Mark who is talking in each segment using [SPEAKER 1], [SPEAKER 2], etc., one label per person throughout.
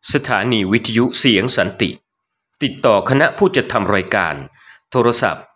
[SPEAKER 1] สถานีวิทยุเสียงสันติติดต่อคณะผู้จัดทำรายการโทรศัพท์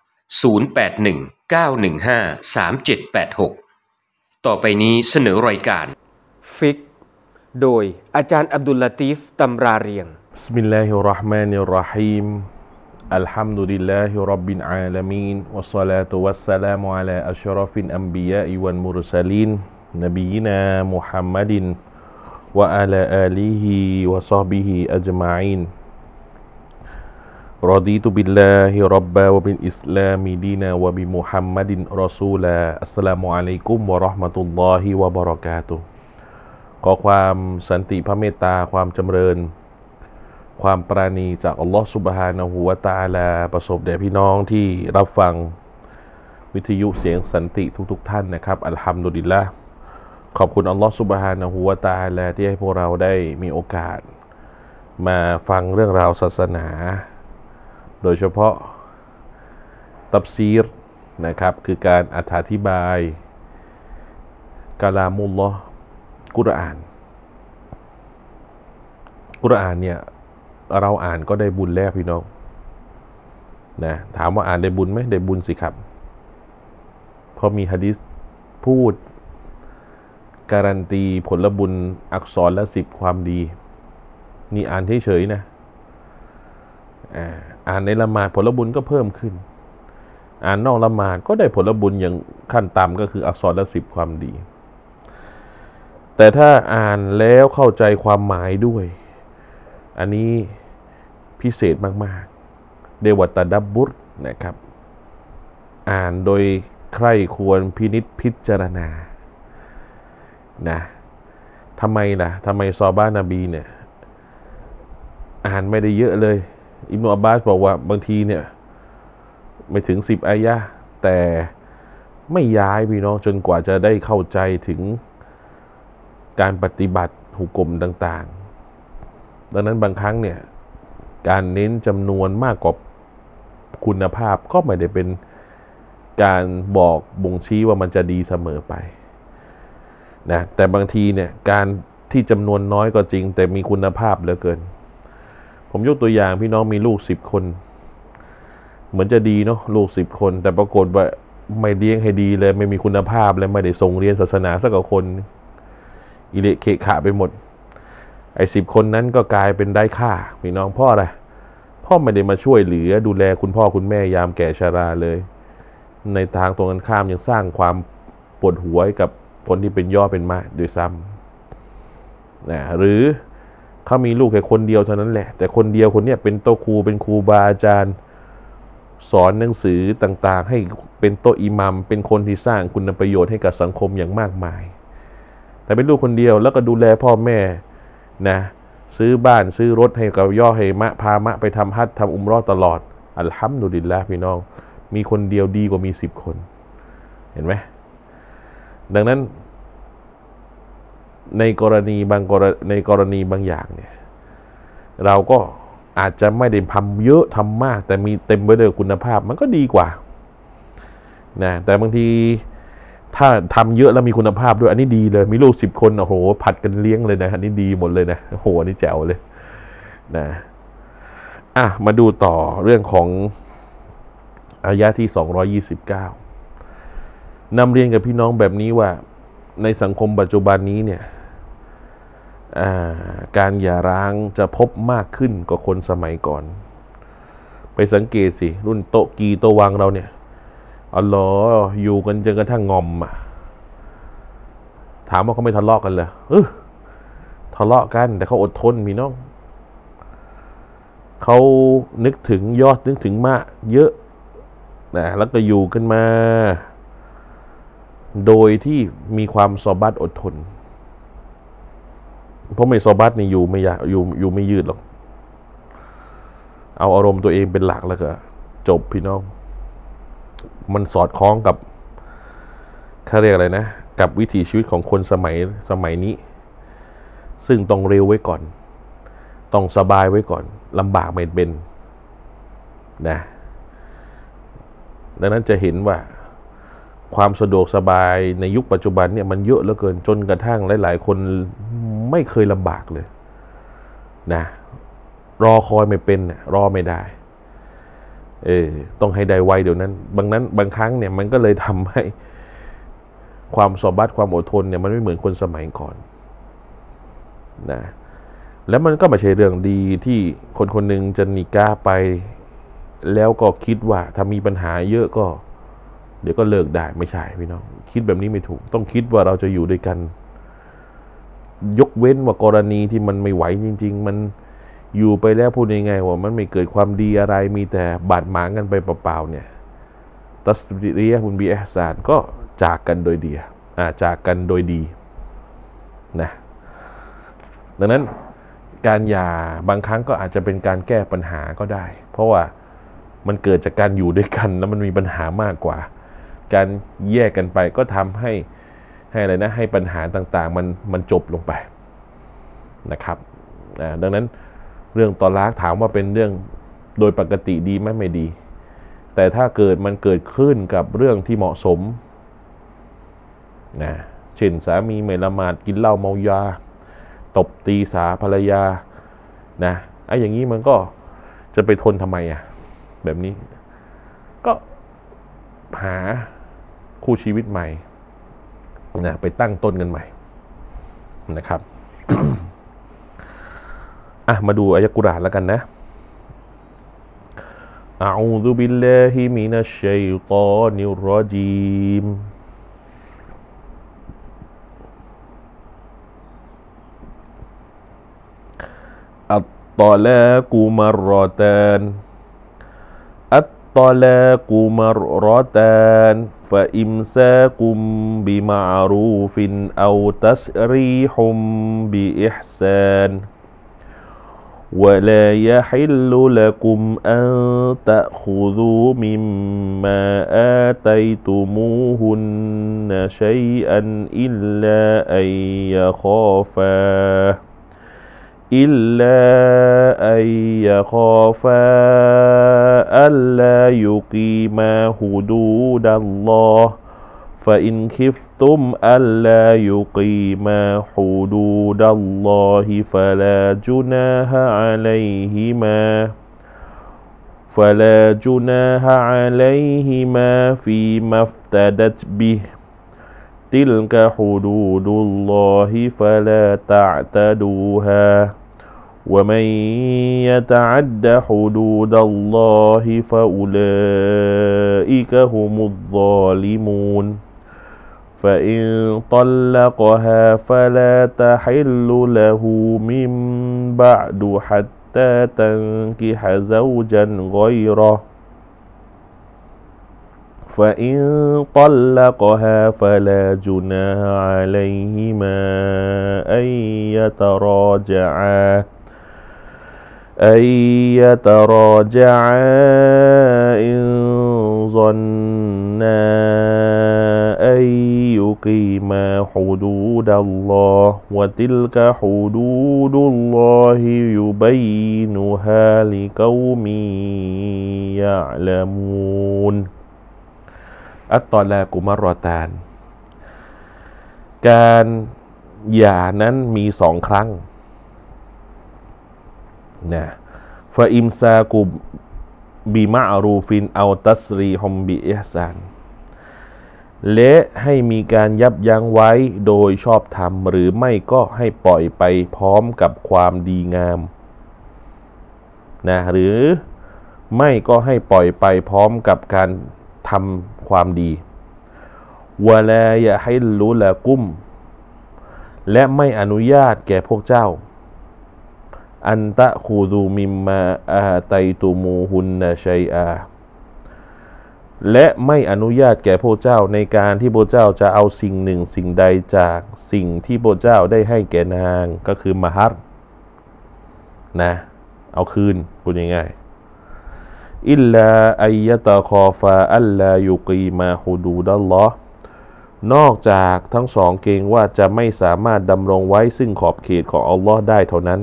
[SPEAKER 1] 0819153786ต่อไปนี้เสนอรายการ
[SPEAKER 2] ฟิกโดยอาจารย์อับดุลลาตีฟตำราเรียง
[SPEAKER 3] บิสมิลลาฮิรเราะห์มานิรเราะฮีมอัลฮัมดุลิลลาฮิร็อบบิลอาลามีนวัสศอลาตุวัสสลามุอะลาอัชรอฟิลอัมบิยาอิวัลมุรซะลีนนบียินามุฮัมมัดวะอะลาอาลีฮิวะศอฮบิฮิอัจมาอีนรอฎีตุบิลลาฮิร็อบบะวะบิลอิสลามิดีนา วะบิมุฮัมมัดรอซูลาอัสสลามุอะลัยกุมวะเราะห์มะตุลลอฮิวะบะเราะกาตุฮ์ขอความสันติพระเมตตาความจำเริญความปราณีจากอัลลอฮฺซุบฮานะฮูวะตะอาลาประสบแด่พี่น้องที่รับฟังวิทยุเสียงสันติทุกท่านนะครับอัลฮัมดุลิลละห์ขอบคุณอัลลอฮฺซุบฮานะฮูวะตะอาลาที่ให้พวกเราได้มีโอกาสมาฟังเรื่องราวศาสนาโดยเฉพาะตัฟซีรนะครับคือการอธิบายกะลามุลลอฮ์กุรอานเนี่ยเราอ่านก็ได้บุญแล้วพี่น้องนะถามว่าอ่านได้บุญไหมได้บุญสิครับเพราะมีหะดีษพูดการันตีผลบุญอักษรละ10ความดีนี่อ่านเฉยๆนะอ่านในละหมาดผลบุญก็เพิ่มขึ้นอ่านนอกละหมาดก็ได้ผลบุญอย่างขั้นต่ำก็คืออักษรละ10ความดีแต่ถ้าอ่านแล้วเข้าใจความหมายด้วยอันนี้พิเศษมากๆเดวัตตะดับบุรนะครับอ่านโดยใคร่ควรพินิจพิจารณานะทำไมซอฮาบะห์นบีเนี่ยอ่านไม่ได้เยอะเลยอิบนุอับบาสบอกว่าบางทีเนี่ยไม่ถึง10อายะห์แต่ไม่ย้ายพี่น้องจนกว่าจะได้เข้าใจถึงการปฏิบัติหุกมต่างๆดังนั้นบางครั้งเนี่ยการเน้นจำนวนมากกว่าคุณภาพก็ไม่ได้เป็นการบอกบ่งชี้ว่ามันจะดีเสมอไปนะแต่บางทีเนี่ยการที่จำนวนน้อยก็จริงแต่มีคุณภาพเหลือเกินผมยกตัวอย่างพี่น้องมีลูก10คนเหมือนจะดีเนาะลูก10คนแต่ปรากฏว่าไม่เลี้ยงให้ดีเลยไม่มีคุณภาพเลยไม่ได้ส่งเรียนศาสนาสักคนอิเละเขะขะไปหมดไอ้10คนนั้นก็กลายเป็นได้ค่าพี่น้องพ่ออะไรพ่อไม่ได้มาช่วยเหลือดูแลคุณพ่อคุณแม่ยามแก่ชราเลยในทางตรงกันข้ามยังสร้างความปวดหัวให้กับคนที่เป็นย่อเป็นมะด้วยซ้ำนะหรือเขามีลูกแค่คนเดียวเท่านั้นแหละแต่คนเดียวคนเนี้ยเป็นโตครูเป็นครูบาอาจารย์สอนหนังสือต่างๆให้เป็นโตอิหมัมเป็นคนที่สร้างคุณประโยชน์ให้กับสังคมอย่างมากมายแต่เป็นลูกคนเดียวแล้วก็ดูแลพ่อแม่นะซื้อบ้านซื้อรถให้กับย่อให้มะพามะไปทำฮัจญ์ทำอุมเราะห์ตลอดอัลฮัมดุลิลละห์พี่น้องมีคนเดียวดีกว่ามี10คนเห็นไหมดังนั้นในกรณีบางอย่างเนี่ยเราก็อาจจะไม่ได้ทำเยอะทำมากแต่มีเต็มไปด้วยคุณภาพมันก็ดีกว่านะแต่บางทีถ้าทำเยอะแล้วมีคุณภาพด้วยอันนี้ดีเลยมีลูก10คนโอ้โหผัดกันเลี้ยงเลยนะอันนี้ดีหมดเลยนะโอ้โหอันนี้แจ๋วเลยนะมาดูต่อเรื่องของอายะที่229นำเรียนกับพี่น้องแบบนี้ว่าในสังคมปัจจุบันนี้เนี่ยการหย่าร้างจะพบมากขึ้นกว่าคนสมัยก่อนไปสังเกตสิรุ่นโตกีโตวังเราเนี่ยอัลลอฮ์อยู่กันจนกระทั่งงอมถามว่าเขาไม่ทะเลาะกันเหรอทะเลาะกันแต่เขาอดทนพี่น้องเขานึกถึงยอดนึกถึงมากเยอะนะแล้วก็อยู่กันมาโดยที่มีความซอบัตอดทนเพราะไม่ซอบัตนี่อยู่ไม่ยากอยู่ไม่ยืดหรอกเอาอารมณ์ตัวเองเป็นหลักแล้วก็จบพี่น้องมันสอดคล้องกับเขาเรียกอะไรนะกับวิถีชีวิตของคนสมัยนี้ซึ่งต้องเร็วไว้ก่อนต้องสบายไว้ก่อนลำบากไม่เป็นนะดังนั้นจะเห็นว่าความสะดวกสบายในยุคปัจจุบันเนี่ยมันเยอะเหลือเกินจนกระทั่งหลายๆคนไม่เคยลำบากเลยนะรอคอยไม่เป็นรอไม่ได้ต้องให้ได้ไวเดี๋ยวนั้นบางครั้งเนี่ยมันก็เลยทำให้ความสบัดความอดทนเนี่ยมันไม่เหมือนคนสมัยก่อนนะแล้วมันก็ไม่ใช่เรื่องดีที่คนคนหนึ่งจะนิกาไปแล้วก็คิดว่าถ้ามีปัญหาเยอะก็เดี๋ยวก็เลิกได้ไม่ใช่พี่น้องคิดแบบนี้ไม่ถูกต้องคิดว่าเราจะอยู่ด้วยกันยกเว้นว่ากรณีที่มันไม่ไหวจริงๆมันอยู่ไปแล้วพูดยังไงว่ามันไม่เกิดความดีอะไรมีแต่บาดหมางกันไปเปล่าๆเนี่ยตัสรียะบุญบีอิห์ซานก็จากกันโดยดีจากกันโดยดีนะดังนั้นการหย่าบางครั้งก็อาจจะเป็นการแก้ปัญหาก็ได้เพราะว่ามันเกิดจากการอยู่ด้วยกันแล้วมันมีปัญหามากกว่าการแยกกันไปก็ทำให้อะไรนะให้ปัญหาต่างๆมันจบลงไปนะครับดังนั้นเรื่องตอลากถามว่าเป็นเรื่องโดยปกติดีไหมไม่ดีแต่ถ้ามันเกิดขึ้นกับเรื่องที่เหมาะสมนะเช่นสามีไม่ละหมาดกินเหล้าเมายาตบตีสาภรรยานะอย่างนี้มันก็จะไปทนทำไมแบบนี้ก็หาคู่ชีวิตใหม่นะไปตั้งต้นกันใหม่นะครับ มาดูอายะกุรอานแล้วกันนะอะอูซุบิลลาฮิมินัชชัยฏอนิรรจีมอัตตอลากุมารรอตานอัตตอลากุมารรอตานฟะอิมซากุมบิมะอรูฟินเอาตัสรีฮุมบิอิห์ซานولا يحل لكم أن تأخذوا مما آتيتموهن شيئا إلا أن يخافا ألا يقيما حدود الله فإن خفتم ألا يقيما حدود الله فلا جناح عليهما فيما افتدت به تلك حدود الله فلا تعتدوها ومن يتعد حدود الله فأولئك هم الظالمون فإن طلقها فلا تحل له من بعد حتى تنكح زوجا غيره فإن طلقها فلا جناح عليهما أن يتراجعا إن ظنا أن يقيما حدود الله وتلك حدود الله يبينها لقوم يعلمونอัตตอลากุมารรอตานการหย่านั้นมี2 ครั้งนะฟะอิมซากุบิมะอรูฟินเอาตัสรีฮุมบิอิห์ซานและให้มีการยับยั้งไว้โดยชอบธรรมหรือไม่ก็ให้ปล่อยไปพร้อมกับความดีงามนะหรือไม่ก็ให้ปล่อยไปพร้อมกับการทำความดีวะลายะฮิลลุละกุมและไม่อนุญาตแก่พวกเจ้าอันตะคูดูมิมมาอาไตตูมูฮุนนะชัยอาและไม่อนุญาตแก่พวกเจ้าในการที่พวกเจ้าจะเอาสิ่งหนึ่งสิ่งใดจากสิ่งที่พวกเจ้าได้ให้แก่นางก็คือมะฮัรนะเอาคืนพูดง่ายๆอิลลาอัยยะตะคอฟาอัลลายุกีมาฮุดูดัลลอฮ์นอกจากทั้งสองเกรงว่าจะไม่สามารถดำรงไว้ซึ่งขอบเขตของอัลลอฮ์ได้เท่านั้น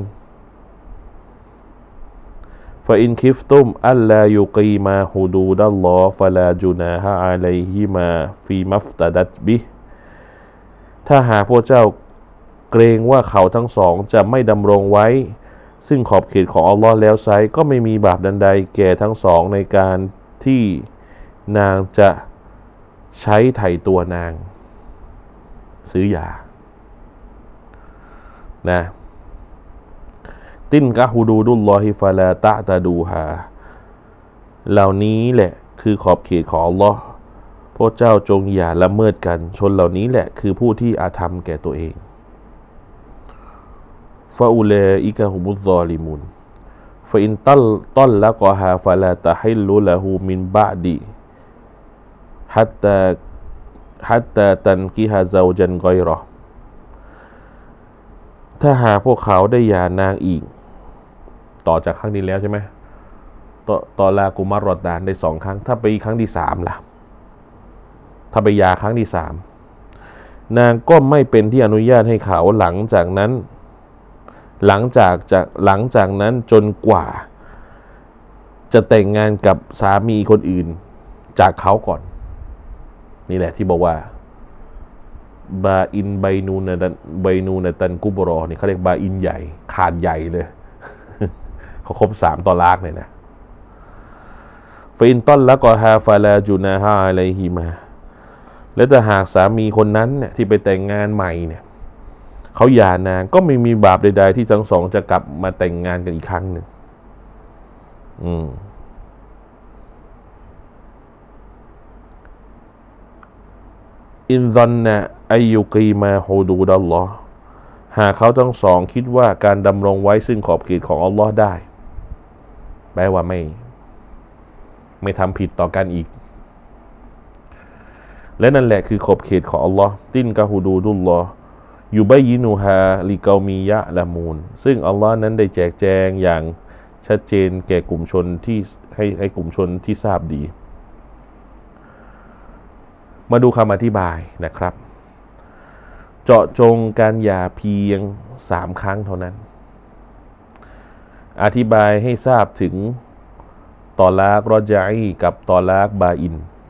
[SPEAKER 3] ฟาอินคิฟตุมอัลลายุกีมาฮุดูดัลลอฮ์ฟะลาจุนาฮะอะลัยฮิมาฟีมัฟตะดัตบิถ้าหากพวกเจ้าเกรงว่าเขาทั้งสองจะไม่ดำรงไว้ซึ่งขอบเขตของอัลลอฮ์แล้วไซก็ไม่มีบาปใดแก่ทั้งสองในการที่นางจะใช้ไถ่ตัวนางซื้อยานะตินกะฮูดูดุลลอฮิฟะลาตะตะดูฮาเหล่านี้แหละคือขอบเขตของอัลลอฮ์พวกเจ้าจงอย่าละเมิดกันชนเหล่านี้แหละคือผู้ที่อาธรรมแก่ตัวเองฟาอูเลอิกะฮุมุซซอลิมุนฟาอินตัลละกอฮาฟะลาตะฮิลลุละฮูมินบะดีฮัตตาตันกิฮะซาวจันกอยรอถ้าหากพวกเขาได้หย่านางอีกต่อจากครั้งนี้แล้วใช่ไหมต่อลากุมารรอดานได้2 ครั้งถ้าไปครั้งที่3ล่ะถ้าไปหย่าครั้งที่3นางก็ไม่เป็นที่อนุญาตให้เขาหลังจากนั้นจนกว่าจะแต่งงานกับสามีคนอื่นจากเขาก่อนนี่แหละที่บอกว่าบาอินไบนูนตันกุบรอนี่เขาเรียกบาอินใหญ่ขาดใหญ่เลย เขาครบ3 ตอลากเลยนะฟาอินตัลละกอฮาฟาลาจูนาฮาอะลัยฮิมาและถ้าหากสามีคนนั้นเนี่ยที่ไปแต่งงานใหม่เนี่ยเขาหย่านางก็ไม่มีบาปใดๆที่ทั้งสองจะกลับมาแต่งงานกันอีกครั้งหนึ่งอินซันนะอายุกีมาฮูดูดัลลอฮ์หากเขาทั้งสองคิดว่าการดำรงไว้ซึ่งขอบเขตของอัลลอฮ์ได้แปลว่าไม่ทำผิดต่อกันอีกและนั่นแหละคือขอบเขตของอัลลอฮ์ตินกะฮูดูดุลลอฮ์ยูบะยินูฮาลิกอมียะละมูนซึ่งอัลลอฮ์นั้นได้แจกแจงอย่างชัดเจนแก่กลุ่มชนที่ให้กลุ่มชนที่ทราบดีมาดูคำอธิบายนะครับเจาะจงการหย่าเพียง3 ครั้งเท่านั้นอธิบายให้ทราบถึงตอลากรอญะอีกับตอลากบาอิน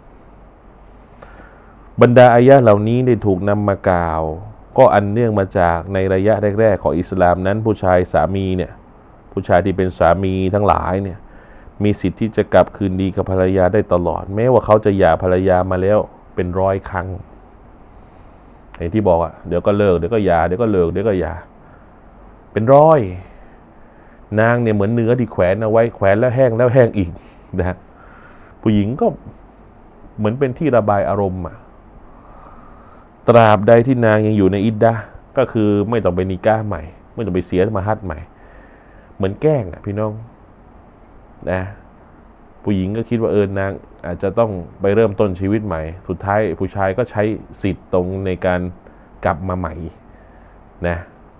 [SPEAKER 3] บรรดาอายะห์เหล่านี้ได้ถูกนำมากล่าวก็อันเนื่องมาจากในระยะแรกๆของอิสลามนั้นผู้ชายสามีเนี่ยผู้ชายที่เป็นสามีทั้งหลายเนี่ยมีสิทธิ์ที่จะกลับคืนดีกับภรรยาได้ตลอดแม้ว่าเขาจะหย่าภรรยามาแล้วเป็น100 ครั้งอย่างที่บอกอ่ะเดี๋ยวก็เลิกเดี๋ยวก็หย่าเดี๋ยวก็เลิกเดี๋ยวก็หย่าเป็น100นางเนี่ยเหมือนเนื้อที่แขวนเอาไว้แขวนแล้วแห้งแล้วแห้งอีกนะฮะผู้หญิงก็เหมือนเป็นที่ระบายอารมณ์อ่ะตราบใดที่นางยังอยู่ในอิดดะห์ก็คือไม่ต้องไปนิกะห์ใหม่ไม่ต้องไปเสียมหัดใหม่เหมือนแกล้งอ่ะพี่น้องนะผู้หญิงก็คิดว่านางอาจจะต้องไปเริ่มต้นชีวิตใหม่สุดท้ายผู้ชายก็ใช้สิทธิ์ตรงในการกลับมาใหม่นะ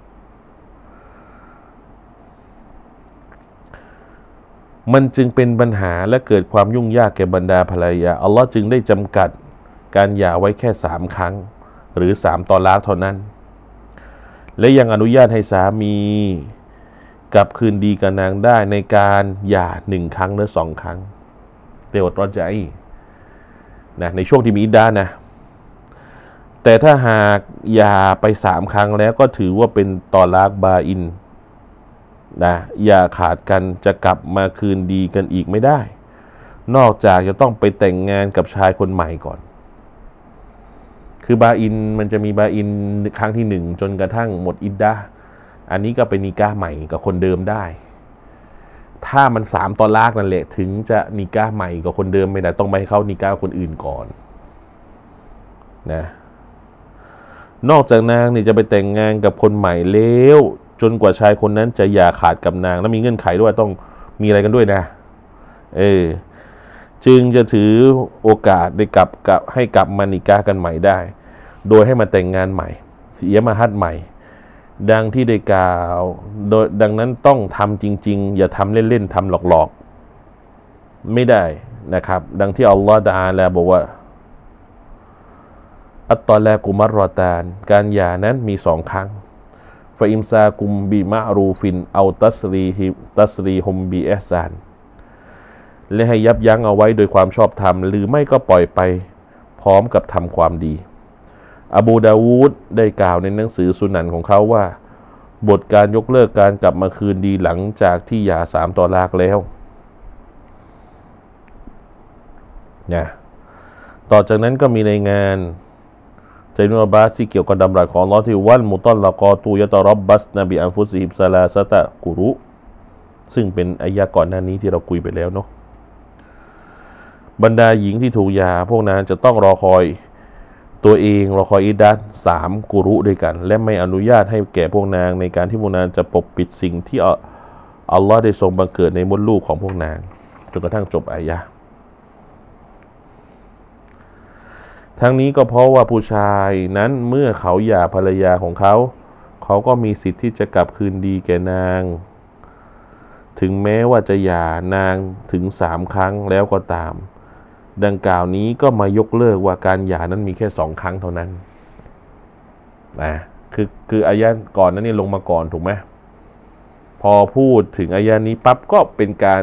[SPEAKER 3] มันจึงเป็นปัญหาและเกิดความยุ่งยากแก่บรรดาภรรยาอัลลอฮ์จึงได้จำกัดการหย่าไว้แค่3 ครั้งหรือ3 ตอลากเท่านั้นและยังอนุญาตให้สามีกลับคืนดีกับนางได้ในการหย่า1 ครั้งหรือ2 ครั้งเรียกว่ารอญะอีนะในช่วงที่มีอิดดะห์นะแต่ถ้าหากหย่าไป3 ครั้งแล้วก็ถือว่าเป็นตอลากบาอินนะอย่าขาดกันจะกลับมาคืนดีกันอีกไม่ได้นอกจากจะต้องไปแต่งงานกับชายคนใหม่ก่อนคือบาอินมันจะมีบาอินครั้งที่1จนกระทั่งหมดอิดดะห์อันนี้ก็เป็นนิกะห์ใหม่กับคนเดิมได้ถ้ามัน3 ตอลากนั่นแหละถึงจะนิกะห์ใหม่กับคนเดิมไม่ได้ต้องไปให้เขานิกะห์คนอื่นก่อนนะนอกจากนางนี่จะไปแต่งงานกับคนใหม่แล้วจนกว่าชายคนนั้นจะอย่าขาดกับนางแล้วมีเงื่อนไขด้วยต้องมีอะไรกันด้วยนะจึงจะถือโอกาสได้ให้กลับมานิกะห์กันใหม่ได้โดยให้มาแต่งงานใหม่เสียมหัดใหม่ดังที่ได้กล่าวโดยดังนั้นต้องทำจริงๆอย่าทำเล่นๆทำหลอกๆไม่ได้นะครับดังที่อัลลอฮฺตะอาลาบอกว่าอัตตอลากุมัรรอตานการหย่านั้นมี2 ครั้งฟาอิมซากุมบิมะรูฟินเอาตัสรีฮุมบิอิห์ซานและให้ยับยั้งเอาไว้โดยความชอบธรรมหรือไม่ก็ปล่อยไปพร้อมกับทำความดีอบูดาวูดได้กล่าวในหนังสือสุนันของเขาว่าบทการยกเลิกการกลับมาคืนดีหลังจากที่หย่า3 ตอลากแล้วนะต่อจากนั้นก็มีรายงานจากอิบนุอับบาสที่เกี่ยวกับดำรัสของอัลเลาะห์ที่วัลมุตัลละกอตูยะตะร็อบบัสนะบิอันฟุซิฮิมซะลาซะตะกุรุซึ่งเป็นอายะก่อนหน้านี้ที่เราคุยไปแล้วเนาะบรรดาหญิงที่ถูกหย่าพวกนั้นจะต้องรอคอยตัวเองรอคอยอิดดะห์3 กุรุด้วยกันและไม่อนุญาตให้แก่พวกนางในการที่พวกนางจะปกปิดสิ่งที่อัลลอฮ์ได้ทรงบังเกิดในมดลูกของพวกนางจนกระทั่งจบอายะห์ทั้งนี้ก็เพราะว่าผู้ชายนั้นเมื่อเขาหย่าภรรยาของเขาก็มีสิทธิ์ที่จะกลับคืนดีแก่นางถึงแม้ว่าจะหย่านางถึง3 ครั้งแล้วก็ตามดังกล่าวนี้ก็มายกเลิกว่าการหย่านั้นมีแค่2 ครั้งเท่านั้นนะคืออายะก่อนนั้นนี่ลงมาก่อนถูกไหมพอพูดถึงอายะนี้ปั๊บก็เป็นการ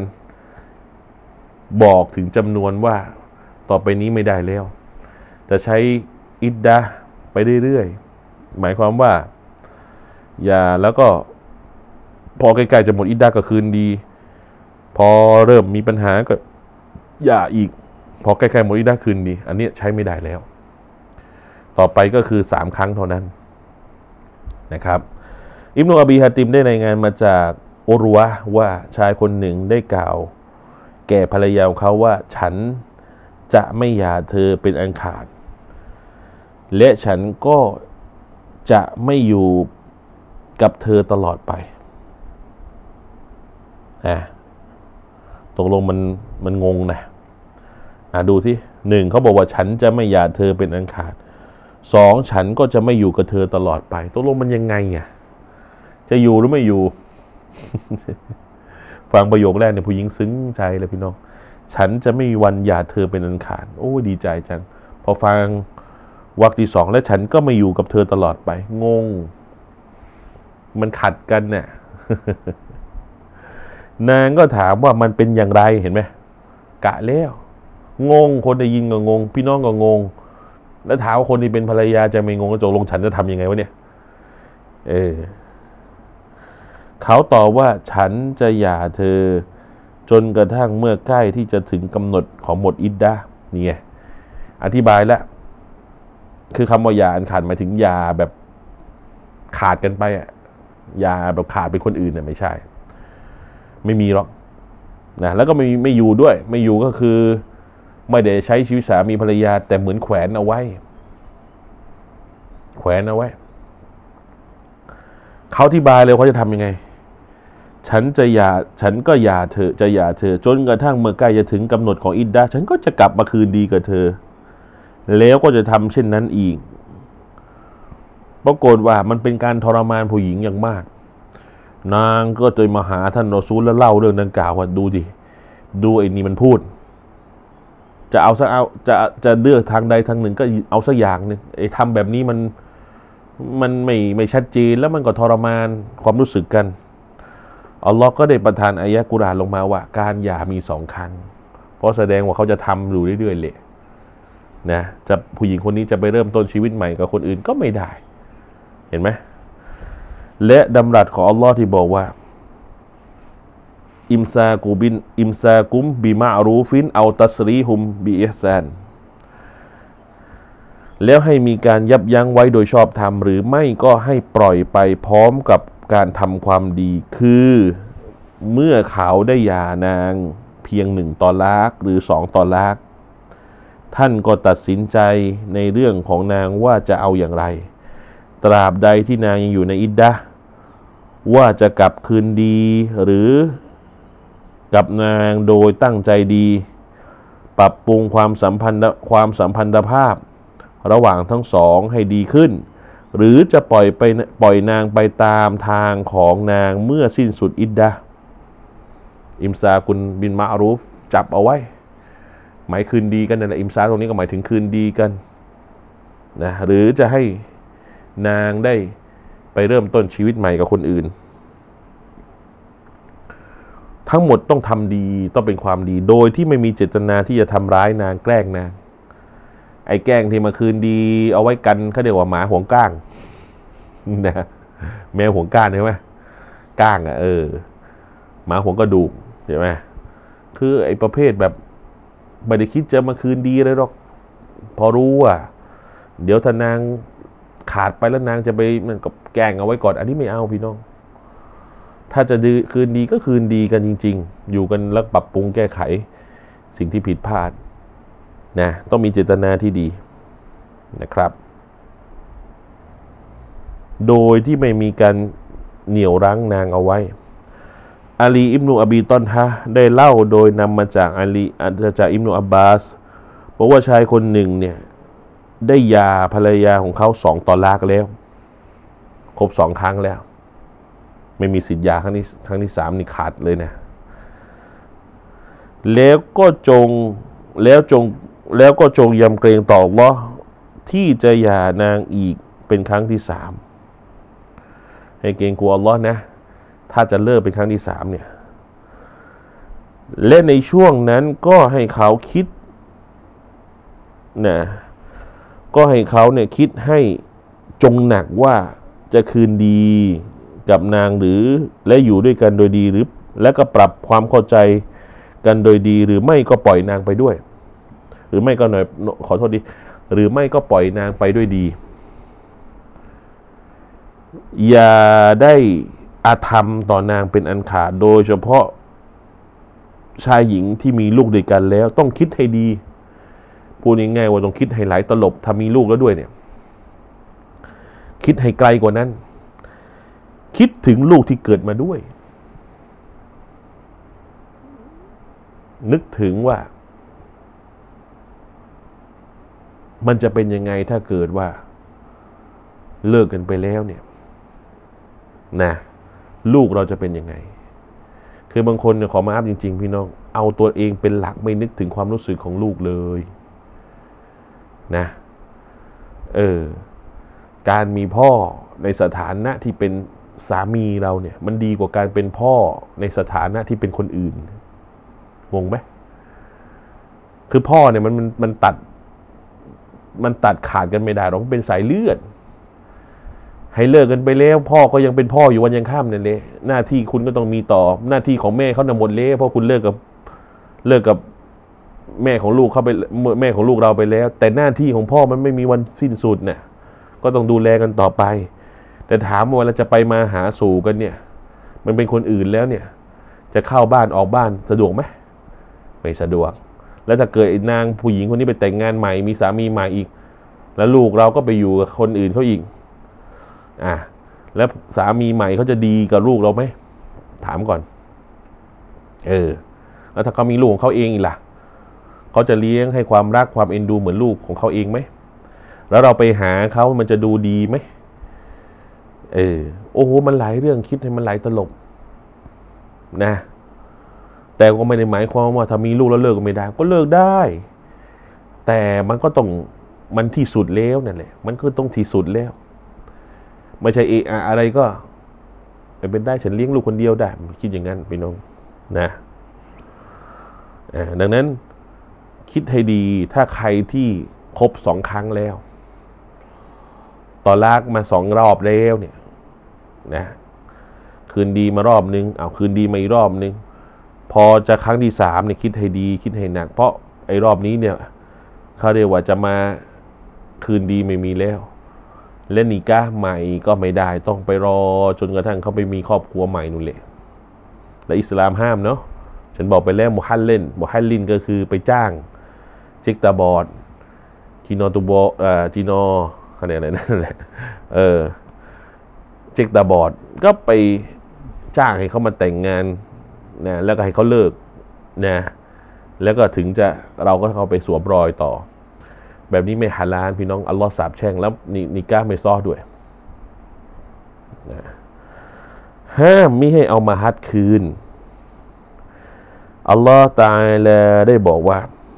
[SPEAKER 3] บอกถึงจำนวนว่าต่อไปนี้ไม่ได้แล้วจะใช้อิดดะห์ไปเรื่อยๆหมายความว่าอย่าแล้วก็พอใกล้ๆจะหมดอิดดะห์ก็คืนดีพอเริ่มมีปัญหาก็อย่าอีกพอใกล้ๆหมดอิดดะห์คืนดีอันนี้ใช้ไม่ได้แล้วต่อไปก็คือ3 ครั้งเท่านั้นนะครับอิบนุอบีฮะติมได้รายงานมาจากอุรวะห์ว่าชายคนหนึ่งได้กล่าวแก่ภรรยาของเขาว่าฉันจะไม่หย่าเธอเป็นอันขาดและฉันก็จะไม่อยู่กับเธอตลอดไปตกลงมันงงนะดูสิ1เขาบอกว่าฉันจะไม่หย่าเธอเป็นอันขาด2ฉันก็จะไม่อยู่กับเธอตลอดไปตกลงมันยังไงจะอยู่หรือไม่อยู่ ฟังประโยคแรกเนี่ยผู้หญิงซึ้งใจเลยพี่น้องฉันจะไม่มีวันหย่าเธอเป็นอันขาดโอ้ดีใจจังพอฟังวรรคที่2และฉันก็ไม่อยู่กับเธอตลอดไปงงมันขัดกันเนี่ย นางก็ถามว่ามันเป็นอย่างไรเห็นไหมกะแล้วงงคนได้ยินก็งงพี่น้องก็งงแล้วถามคนที่เป็นภรรยาจะไม่งงก็ตกลงฉันจะทำยังไงวะเนี่ยเขาตอบว่าฉันจะหย่าเธอจนกระทั่งเมื่อใกล้ที่จะถึงกำหนดของหมดอิดดะห์นี่ไงอธิบายแล้วคือคำว่าหย่าอันขาดหมายถึงหย่าแบบขาดกันไปหย่าแบบขาดเป็นคนอื่นเนี่ยไม่ใช่ไม่มีหรอกนะแล้วก็ไม่อยู่ด้วยไม่อยู่ก็คือไม่ได้ใช้ชีวิตสามีภรรยาแต่เหมือนแขวนเอาไว้เขาอธิบายเลยเขาจะทำยังไงฉันก็หย่าเธอจะหย่าเธอจนกระทั่งเมื่อใกล้จะถึงกำหนดของอิดดะห์ฉันก็จะกลับมาคืนดีกับเธอแล้วก็จะทำเช่นนั้นอีกปรากฏว่ามันเป็นการทรมานผู้หญิงอย่างมากนางก็เลยมาหาท่านรอซูลแล้วเล่าเรื่องดังกล่าวว่าดูไอ้นี่มันพูดจะเลือกทางใดทางหนึ่งก็เอาสักอย่างนึงไอ้ทำแบบนี้มันไม่ชัดเจนแล้วมันก็ทรมานความรู้สึกกันอัลลอฮ์ก็ได้ประทานอายะห์กุรอานลงมาว่าการหย่ามี2 ครั้งเพราะแสดงว่าเขาจะทำอยู่เรื่อยๆเลยนะจะผู้หญิงคนนี้จะไปเริ่มต้นชีวิตใหม่กับคนอื่นก็ไม่ได้เห็นไหมและดำรัสของอัลลอฮ์ที่บอกว่าอิมซากุมบิมารูฟินเอาตัสรีฮุมบิอิฮซานแล้วให้มีการยับยั้งไว้โดยชอบธรรมหรือไม่ก็ให้ปล่อยไปพร้อมกับการทำความดีคือเมื่อเขาได้หย่านางเพียง1 ตอลากหรือ2 ตอลากท่านก็ตัดสินใจในเรื่องของนางว่าจะเอาอย่างไรตราบใดที่นางยังอยู่ในอิดดะห์ว่าจะกลับคืนดีหรือกับนางโดยตั้งใจดีปรับปรุงความสัมพันธภาพระหว่างทั้งสองให้ดีขึ้นหรือจะปล่อยนางไปตามทางของนางเมื่อสิ้นสุดอิดดะห์อิมซากุนบินมะรูฟจับเอาไว้หมายคืนดีกันนั่นแหละอิมซาตรงนี้ก็หมายถึงคืนดีกันนะหรือจะให้นางได้ไปเริ่มต้นชีวิตใหม่กับคนอื่นทั้งหมดต้องทำดีต้องเป็นความดีโดยที่ไม่มีเจตนาที่จะทำร้ายนางแกล้งนางไอ้แกล้งที่มาคืนดีเอาไว้กันเขาเรียกว่าหมาห่วงก้างนะแมวห่วงก้านใช่ไหมก้างหมาห่วงกระดูกใช่ไหมคือไอ้ประเภทแบบไม่ได้คิดจะมาคืนดีเลยหรอกพอรู้ว่าเดี๋ยวถ้านางขาดไปแล้วนางจะไปมันก็แกล้งเอาไว้ก่อนอันนี้ไม่เอาพี่น้องถ้าจะคืนดีก็คืนดีกันจริงๆอยู่กันแล้วปรับปรุงแก้ไขสิ่งที่ผิดพลาดนะต้องมีเจตนาที่ดีนะครับโดยที่ไม่มีการเหนี่ยวรั้งนางเอาไว้อาลีอิบนุอบีตอนฮะได้เล่าโดยนำมาจากอาลีจากอิบนุอับบาสบอกว่าชายคนหนึ่งเนี่ยได้หย่าภรรยาของเขา2 ตอลากแล้วครบ2 ครั้งแล้วไม่มีสิทธิ์หย่าครั้งที่3นี่ขาดเลยนะแล้วก็จงยำเกรงต่ออัลเลาะห์ที่จะหย่านางอีกเป็นครั้งที่3ให้เกรงกลัวอัลเลาะห์นะถ้าจะเลิกเป็นครั้งที่3เนี่ยและในช่วงนั้นก็ให้เขาคิดนะก็ให้เขาเนี่ยคิดให้จงหนักว่าจะคืนดีกับนางหรือและอยู่ด้วยกันโดยดีหรือและก็ปรับความเข้าใจกันโดยดีหรือไม่ก็ปล่อยนางไปด้วยหรือไม่ก็หน่อยขอโทษดีหรือไม่ก็ปล่อยนางไปด้วยดีอย่าได้อาธรรมต่อนางเป็นอันขาดโดยเฉพาะชายหญิงที่มีลูกด้วยกันแล้วต้องคิดให้ดีพูดง่ายๆว่าต้องคิดให้หลายตลบถ้ามีลูกแล้วด้วยเนี่ยคิดให้ไกลกว่านั้นคิดถึงลูกที่เกิดมาด้วยนึกถึงว่ามันจะเป็นยังไงถ้าเกิดว่าเลิกกันไปแล้วเนี่ยนะลูกเราจะเป็นยังไงคือบางคนเนี่ยขอมาอัพจริงๆพี่น้องเอาตัวเองเป็นหลักไม่นึกถึงความรู้สึกของลูกเลยนะการมีพ่อในสถานะที่เป็นสามีเราเนี่ยมันดีกว่าการเป็นพ่อในสถานะที่เป็นคนอื่นงงไหมคือพ่อเนี่ยมันตัดขาดกันไม่ได้หรอกมันเป็นสายเลือดให้เลิกกันไปแล้วพ่อก็ยังเป็นพ่ออยู่วันยังค่ำนั่นเลยหน้าที่คุณก็ต้องมีต่อหน้าที่ของแม่เขาหมดแล้วเพราะคุณเลิกกับแม่ของลูกเขาไปแม่ของลูกเราไปแล้วแต่หน้าที่ของพ่อมันไม่มีวันสิ้นสุดเนี่ยก็ต้องดูแลกันต่อไปแต่ถามว่าเวลาจะไปมาหาสู่กันเนี่ยมันเป็นคนอื่นแล้วเนี่ยจะเข้าบ้านออกบ้านสะดวกไหมไม่สะดวกแล้วถ้าเกิดนางผู้หญิงคนนี้ไปแต่งงานใหม่มีสามีใหม่อีกแล้วลูกเราก็ไปอยู่กับคนอื่นเขาอีกแล้วสามีใหม่เขาจะดีกับลูกเราไหมถามก่อนแล้วถ้าเขามีลูกของเขาเองอีกล่ะเขาจะเลี้ยงให้ความรักความเอ็นดูเหมือนลูกของเขาเองไหมแล้วเราไปหาเขามันจะดูดีไหมโอ้โหมันหลายเรื่องคิดให้มันหลายตลบนะแต่ก็ไม่ได้หมายความว่าถ้ามีลูกแล้วเลิกก็ไม่ได้ก็เลิกได้แต่มันก็ต้องมันที่สุดแล้วนั่นแหละมันก็ต้องที่สุดแล้วไม่ใช่อะไรก็ไม่เป็นได้ฉันเลี้ยงลูกคนเดียวได้คิดอย่างนั้นพี่น้องนะดังนั้นคิดให้ดีถ้าใครที่ครบ2 ครั้งแล้วต่อลากมา2 รอบแล้วเนี่ยนะคืนดีมารอบนึงเอาคืนดีมาอีกรอบนึงพอจะครั้งที่3เนี่ยคิดให้ดีคิดให้หนักเพราะไอ้รอบนี้เนี่ยเขาเรียกว่าจะมาคืนดีไม่มีแล้วและนิกะห์ใหม่ก็ไม่ได้ต้องไปรอจนกระทั่งเขาไปมีครอบครัวใหม่นู่นแหละและอิสลามห้ามเนาะฉันบอกไปแล้วมุฮัลลินก็คือไปจ้างเช็คตาบอดจีโนตูโบจีโนคะแนนอะไรนั่นแหละเช็คตาบอดก็ไปจ้างให้เขามาแต่งงานนะแล้วก็ให้เขาเลิกนะแล้วก็ถึงจะเราก็เข้าไปสวมรอยต่อแบบนี้ไม่ฮาลาลพี่น้องอัลลอฮ์สาปแช่งแล้วนิกะห์ไม่ซ้อด้วยนะห้ามมิให้เอามาฮัดคืนอัลลอฮ์ตะอาลาได้บอกว่า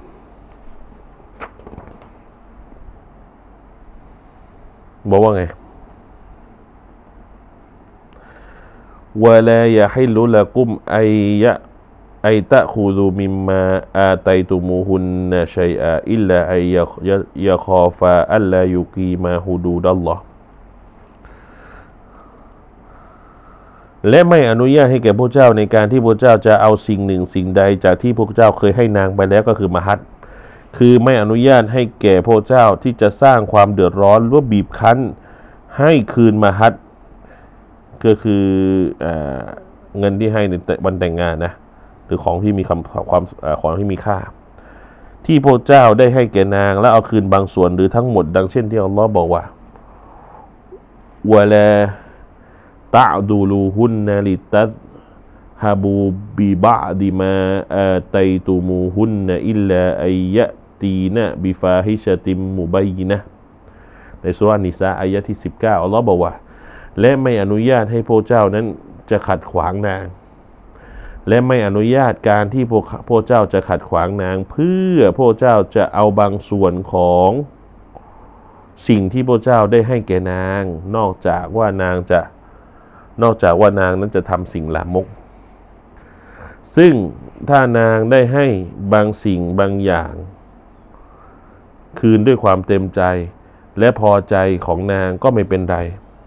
[SPEAKER 3] ไงวะลายะฮิลลุละกุมไอตะคูดูมิมมาอาตัยตุมูฮุนนะชัยอาอิลลาอัยยะคอฟาอัลลายุกีมาฮูดูดัลลอฮ์และไม่อนุญาตให้แก่พวกเจ้าในการที่พวกเจ้าจะเอาสิ่งหนึ่งสิ่งใดจากที่พวกเจ้าเคยให้นางไปแล้วก็คือมหัตคือไม่อนุญาตให้แก่พวกเจ้าที่จะสร้างความเดือดร้อนหรือบีบคั้นให้คืนมหัตก็คือเงินที่ให้ในวันแต่งงานนะหรือของที่มีของที่มีค่าที่พวกเจ้าได้ให้แก่นางแล้วเอาคืนบางส่วนหรือทั้งหมดดังเช่นที่อัลลอฮ์บอกว่าวะลาตะดูลูฮุนนาลิตัดฮาบูบิบะดิมาอาตัยตุมูฮุนนอิลลาอัยยะตีนะบิฟาฮิชะติมมุบัยนะในซูเราะห์นิสาอายะที่19อัลลอฮ์บอกว่าและไม่อนุญาตให้พวกเจ้านั้นจะขัดขวางนางและไม่อนุญาตการที่พวกเจ้าจะขัดขวางนางเพื่อพวกเจ้าจะเอาบางส่วนของสิ่งที่พวกเจ้าได้ให้แก่นางนอกจากว่านางนั้นจะทำสิ่งลามกซึ่งถ้านางได้ให้บางสิ่งบางอย่างคืนด้วยความเต็มใจและพอใจของนางก็ไม่เป็นไร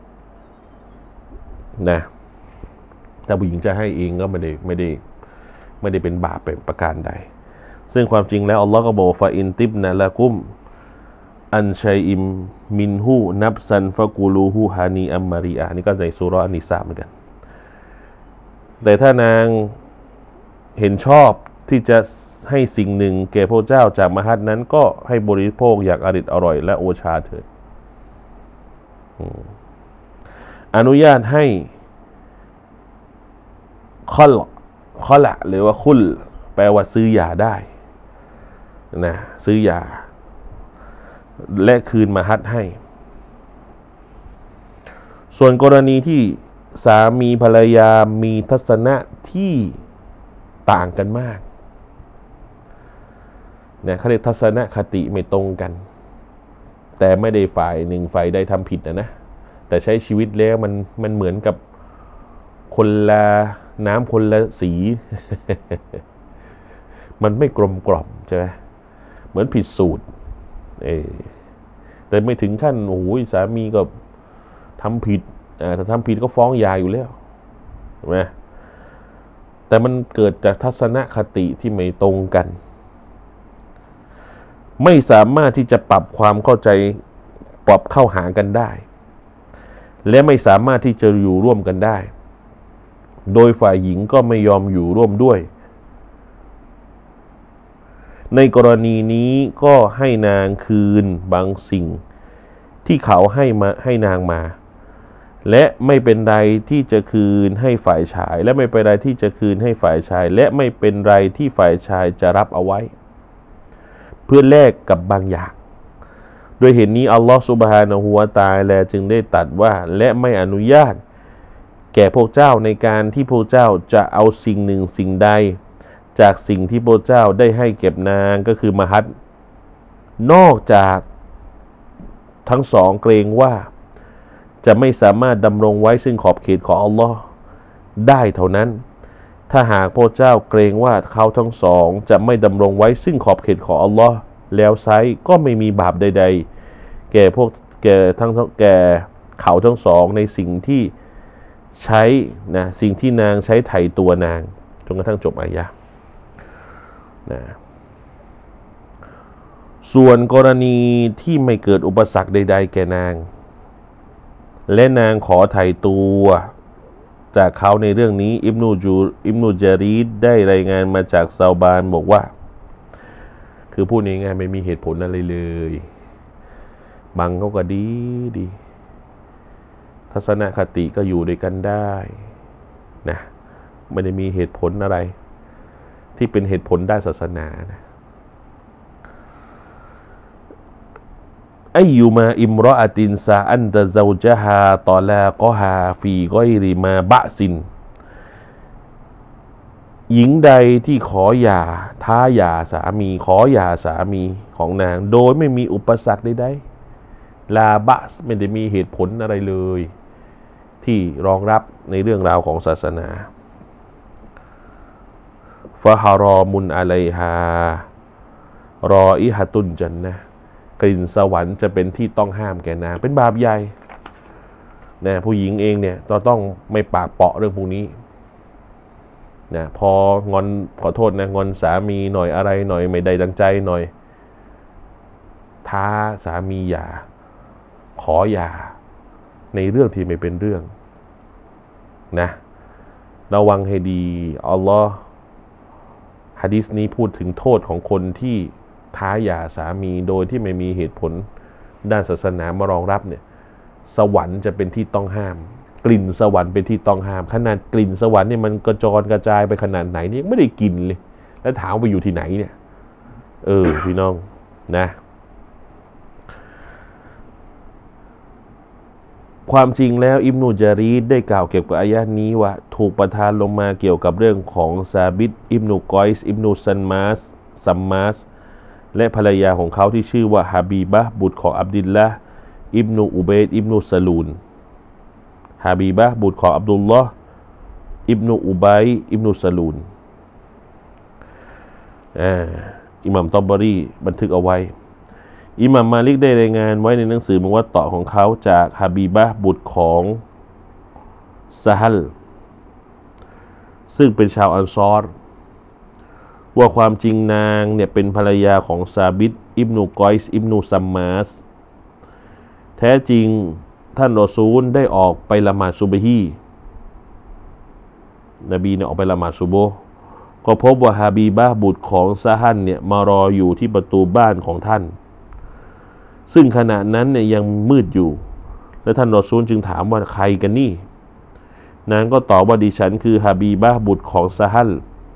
[SPEAKER 3] นะแต่ผู้หญิงจะให้เองก็ไม่ได้เป็นบาปเป็นประการใดซึ่งความจริงแล้วอัลลอฮ์ก็บอกฟาอินติบนะละกุมอันชัยอิมมินฮูนับซันฟะกูลูฮูฮานีอัมมารีอานี่ก็ในซูเราะห์อันนิสาเหมือนกันแต่ถ้านางเห็นชอบที่จะให้สิ่งหนึ่งแก่พระเจ้าจากมหัตนั้นก็ให้บริโภคอย่างอร่อยและโอชาเถิดอนุญาตให้ข้อละหรือว่าคุลแปลว่าซื้อหย่าได้นะซื้อหย่าและคืนมหัตให้ส่วนกรณีที่สามีภรรยามีทัศนะที่ต่างกันมากนะเขาเรียกทัศนคติไม่ตรงกันแต่ไม่ได้ฝ่ายหนึ่งฝ่ายใดทำผิดนะแต่ใช้ชีวิตแล้วมันเหมือนกับคนละน้ำคนละสี มันไม่กลมกล่อมใช่ไหมเหมือนผิดสูตรแต่ไม่ถึงขั้นโอ้ยสามีก็ทำผิดถ้าทำผิดก็ฟ้องหย่าอยู่แล้วใช่ไหมแต่มันเกิดจากทัศนคติที่ไม่ตรงกันไม่สามารถที่จะปรับความเข้าใจปรับเข้าหากันได้และไม่สามารถที่จะอยู่ร่วมกันได้โดยฝ่ายหญิงก็ไม่ยอมอยู่ร่วมด้วยในกรณีนี้ก็ให้นางคืนบางสิ่งที่เขาให้นางมาและไม่เป็นไรที่จะคืนให้ฝ่ายชายและไม่เป็นไรที่จะคืนให้ฝ่ายชายและไม่เป็นไรที่ฝ่ายชายจะรับเอาไว้เพื่อแลกกับบางอย่างโดยเหตุนี้อัลลอฮฺซุบฮานะฮูวะตะอาลาจึงได้ตรัสว่าและไม่อนุญาตแก่พวกเจ้าในการที่พวกเจ้าจะเอาสิ่งหนึ่งสิ่งใดจากสิ่งที่พวกเจ้าได้ให้เก็บนางก็คือมหัตนอกจากทั้งสองเกรงว่าจะไม่สามารถดำรงไว้ซึ่งขอบเขตของอัลลอฮ์ได้เท่านั้นถ้าหากพระเจ้าเกรงว่าเขาทั้งสองจะไม่ดำรงไว้ซึ่งขอบเขตของอัลลอฮ์แล้วไซก็ไม่มีบาปใดๆแก่เขาทั้งสองในสิ่งที่ใช้นะสิ่งที่นางใช้ไถ่ตัวนางจนกระทั่งจบอายะห์นะส่วนกรณีที่ไม่เกิดอุปสรรคใดๆแก่นางและนางขอไถ่ตัวจากเขาในเรื่องนี้อิบนุจารีดได้รายงานมาจากซาบานบอกว่าคือพูดง่ายๆไม่มีเหตุผลอะไรเลยบางเขาก็ดีทัศนคติก็อยู่ด้วยกันได้นะไม่ได้มีเหตุผลอะไรที่เป็นเหตุผลด้านศาสนานะอัยยูมาอิมรออะตินซาอันตะซาวจะฮาตอลากอฮาฟีกอยริมาบะซินหญิงใดที่ขอหย่าท้าหย่าสามีขอหย่าสามีของนางโดยไม่มีอุปสรรคใดๆลาบะไม่ได้มีเหตุผลอะไรเลยที่รองรับในเรื่องราวของศาสนาฟะฮารอมุนอะลัยฮารออิฮะตุนจันนะกลิ่นสวรรค์จะเป็นที่ต้องห้ามแก่นางเป็นบาปใหญ่นะผู้หญิงเองเนี่ยต้องไม่ปากเปาะเรื่องพวกนี้นะพองอนขอโทษนะงอนสามีหน่อยอะไรหน่อยไม่ได้ดังใจหน่อยท้าสามีหย่าขอหย่าในเรื่องที่ไม่เป็นเรื่องนะระวังให้ดีอัลลอฮ์หะดีษนี้พูดถึงโทษของคนที่ท้าหย่าสามีโดยที่ไม่มีเหตุผลด้านศาสนามารองรับเนี่ยสวรรค์จะเป็นที่ต้องห้ามกลิ่นสวรรค์เป็นที่ต้องห้ามขนาดกลิ่นสวรรค์เนี่ยมันกระจรกระจายไปขนาดไหนนี่ยังไม่ได้กินเลยแล้วถามไปอยู่ที่ไหนเนี่ยพี่น้องนะความจริงแล้วอิบนุจารีดได้กล่าวเกี่ยวกับอายะห์นี้ว่าถูกประทานลงมาเกี่ยวกับเรื่องของซาบิตอิบนุกอยส์อิบนุซัมมาสและภรรยาของเขาที่ชื่อว่าฮาบีบะห์บุตรของอับดุลละห์อิบนุอุบัยดอิบนุซะลูนฮาบีบะห์บุตรของอับดุลลอฮ์อิบนุอุบัยอิบนุซะลูนอิหม่ามตอบรีบันทึกเอาไว้อิหม่ามมาลิกได้รายงานไว้ในหนังสือมุวัตตะของเขาจากฮาบีบะห์บุตรของซะฮัลซึ่งเป็นชาวอันซอรว่าความจริงนางเนี่ยเป็นภรรยาของซาบิตอิบนุกอยส์อิบนุซัมมาสแท้จริงท่านรอซูลได้ออกไปละหมาดซุบฮีนบีเนี่ยออกไปละหมาดซุบฮ์ก็พบว่าฮาบีบะห์บุตรของซะฮัลเนี่ยมารออยู่ที่ประตูบ้านของท่านซึ่งขณะนั้นเนี่ยยังมืดอยู่และท่านรอซูลจึงถามว่าใครกันนี่นางก็ตอบว่าดิฉันคือฮาบีบะห์บุตรของซะฮัล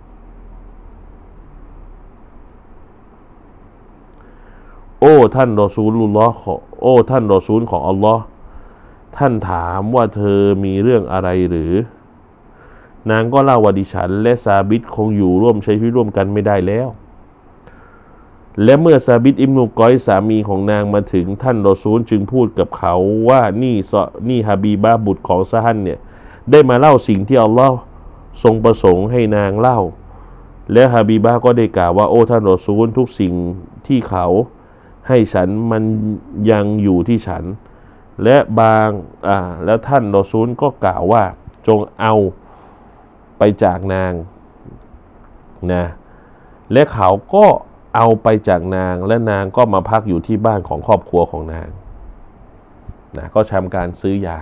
[SPEAKER 3] โอ้ท่านรอซูลุลลอฮ์โอ้ท่านรอซูลของอัลลอฮ์ท่านถามว่าเธอมีเรื่องอะไรหรือนางก็เล่าว่าดิฉันและซาบิตคงอยู่ร่วมใช้ชีวิตร่วมกันไม่ได้แล้วและเมื่อซาบิตอิบนุกอยสามีของนางมาถึงท่านรอซูลจึงพูดกับเขาว่านี่ฮาบีบะห์บุตรของซะฮัลเนี่ยได้มาเล่าสิ่งที่อัลลอฮ์ทรงประสงค์ให้นางเล่าและฮาบีบะห์ก็ได้กล่าวว่าโอ้ท่านรอซูลทุกสิ่งที่เขาให้ฉันมันยังอยู่ที่ฉันและแล้วท่านรอซูลก็กล่าวว่าจงเอาไปจากนางนะและเขาก็เอาไปจากนางและนางก็มาพักอยู่ที่บ้านของครอบครัวของนางนะก็ทำการซื้อยา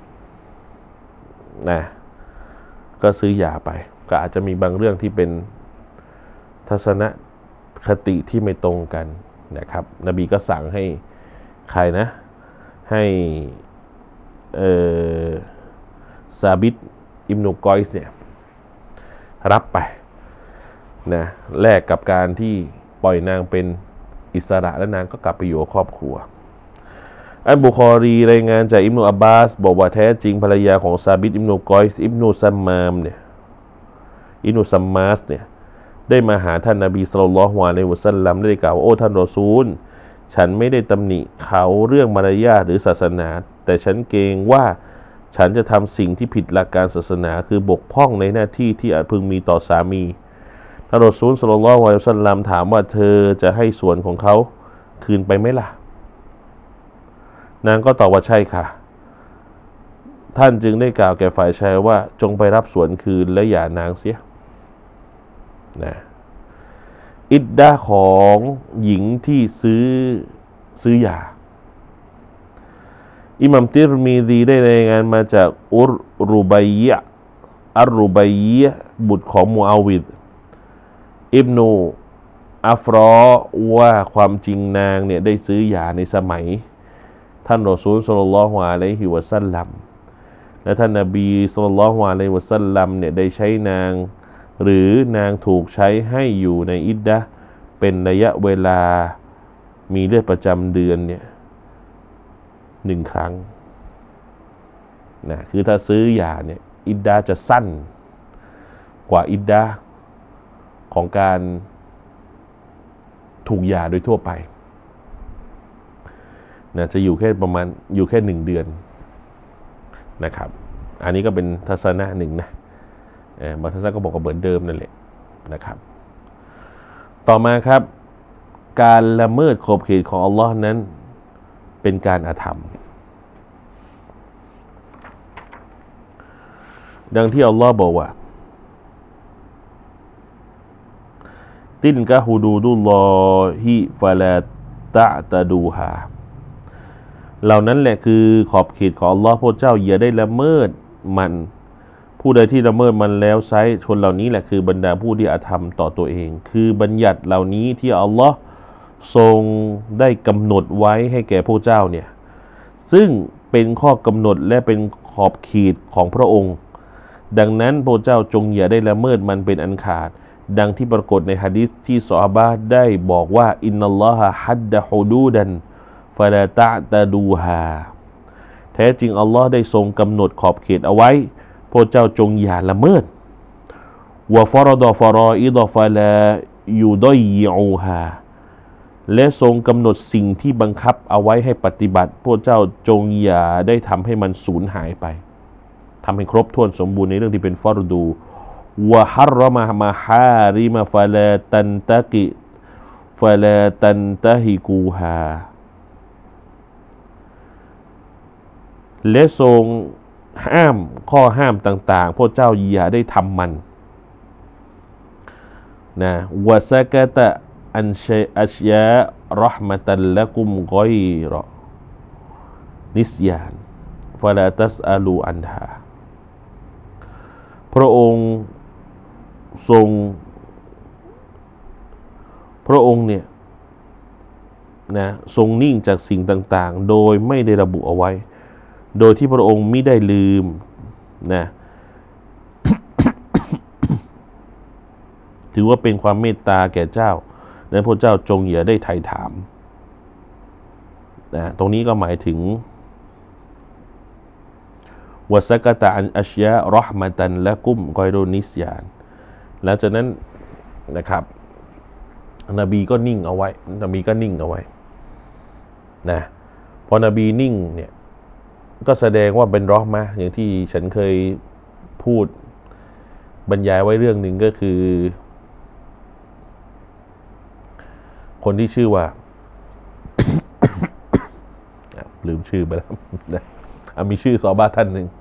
[SPEAKER 3] นะก็ซื้อยาไปก็อาจจะมีบางเรื่องที่เป็นทัศนคติที่ไม่ตรงกันนะครับนบีก็สั่งให้ใครนะให้ซาบิตอิบนุกอยส์เนี่ยรับไปนะแลกกับการที่ปล่อยนางเป็นอิสระและนางก็กลับไปอยู่กับครอบครัวอัลบุคอรีรายงานจากอิบนุอับบาสบอกว่าแท้จริงภรรยาของซาบิตอิบนุกอยส์อิบนุซัมมาสเนี่ยได้มาหาท่านนบีศ็อลลัลลอฮุอะลัยฮิวะซัลลัมได้กล่าวว่าโอ้ท่านรอซูลฉันไม่ได้ตำหนิเขาเรื่องมารยาทหรือศาสนาแต่ฉันเกรงว่าฉันจะทำสิ่งที่ผิดหลักการศาสนาคือบกพร่องในหน้าที่ที่อาจพึงมีต่อสามีท่านรอซูลศ็อลลัลลอฮุอะลัยฮิวะซัลลัมถามว่าเธอจะให้ส่วนของเขาคืนไปไหมล่ะนางก็ตอบว่าใช่ค่ะท่านจึงได้กล่าวแก่ฝ่ายชายว่าจงไปรับส่วนคืนและอย่านางเสียนะอิดดะของหญิงที่ซื้อยาอิหม่ามติรมีซีได้รายงานมาจากอัรรุบัยะบุตรของมูอาวิดอิบนูอัฟรอว่าความจริงนางเนี่ยได้ซื้อยาในสมัยท่านรอซูลศ็อลลัลลอฮุอะลัยฮิวะซัลลัมและท่านนบีศ็อลลัลลอฮุอะลัยฮิวะซัลลัมเนี่ยได้ใช้นางหรือนางถูกใช้ให้อยู่ในอิดดะห์เป็นระยะเวลามีเลือดประจำเดือนเนี่ย1 ครั้งนะคือถ้าซื้อยาเนี่ยอิดดะห์จะสั้นกว่าอิดดะห์ของการถูกยาโดยทั่วไปนะจะอยู่แค่1 เดือนนะครับอันนี้ก็เป็นทัศนะหนึ่งนะบางทัศนะก็บอกว่าเหมือนเดิมนั่นแหละนะครับต่อมาครับการละเมิดขอบเขตของอัลลอฮ์นั้นเป็นการอาธรรมดังที่อัลลอฮ์บอกว่าตินกะฮุดูดุลลอฮิฟะลาตะตะดูฮาเหล่านั้นแหละคือขอบเขตของอัลลอฮ์พระเจ้าอย่าได้ละเมิดมันผู้ใดที่ละเมิดมันแล้วไซชนเหล่านี้แหละคือบรรดาผู้ที่อาธรรมต่อตัวเองคือบัญญัติเหล่านี้ที่อัลลอฮ์ทรงได้กำหนดไว้ให้แก่พระเจ้าเนี่ยซึ่งเป็นข้อกำหนดและเป็นขอบเขตของพระองค์ดังนั้นพระเจ้าจงอย่าได้ละเมิดมันเป็นอันขาดดังที่ปรากฏในหะดีษที่ซอฮาบะห์ได้บอกว่าอินนัลลอฮะฮัดดะฮุดูดันฟะลาตะตะดูฮาแท้จริงอัลลอฮ์ได้ทรงกำหนดขอบเขตเอาไว้พระเจ้าจงอย่าละเมิดวะฟารฎอฟารออิฎฟะลายูดอยอูฮาและทรงกำหนดสิ่งที่บังคับเอาไว้ให้ปฏิบัติพระเจ้าจงอย่าได้ทำให้มันสูญหายไปทำให้ครบถ้วนสมบูรณ์ในเรื่องที่เป็นฟารดูวะฮัรรอมะมาฮาริมะฟะลาตันตะกิฟะลาตันตะฮิกูฮาและทรงห้ามข้อห้ามต่างๆพระเจ้าอย่าได้ทำมันนะวะซะกะตะอันชัยอัชยะเราะห์มะตัลละกุมกอยรอนิสยานฟะลาตัสอะลูอันฮาพระองค์เนี่ยนะทรงนิ่งจากสิ่งต่างๆโดยไม่ได้ระบุเอาไว้โดยที่พระองค์มิได้ลืมนะ ถือว่าเป็นความเมตตาแก่เจ้าและพระเจ้าจงอย่าได้ไถ่ถามนะตรงนี้ก็หมายถึงวะซะกะตะอันอัชยะเราะห์มะตันละกุมกอยรุนิสยานหลังจากนั้นนะครับนบีก็นิ่งเอาไว้นะพอนบีนิ่งเนี่ยก็แสดงว่าเป็นเราะห์มะห์อย่างที่ฉันเคยพูดบรรยายไว้เรื่องหนึ่งก็คือคนที่ชื่อว่า ลืมชื่อไปแล้วนะมีชื่อซอฮาบะห์ท่านหนึ่ง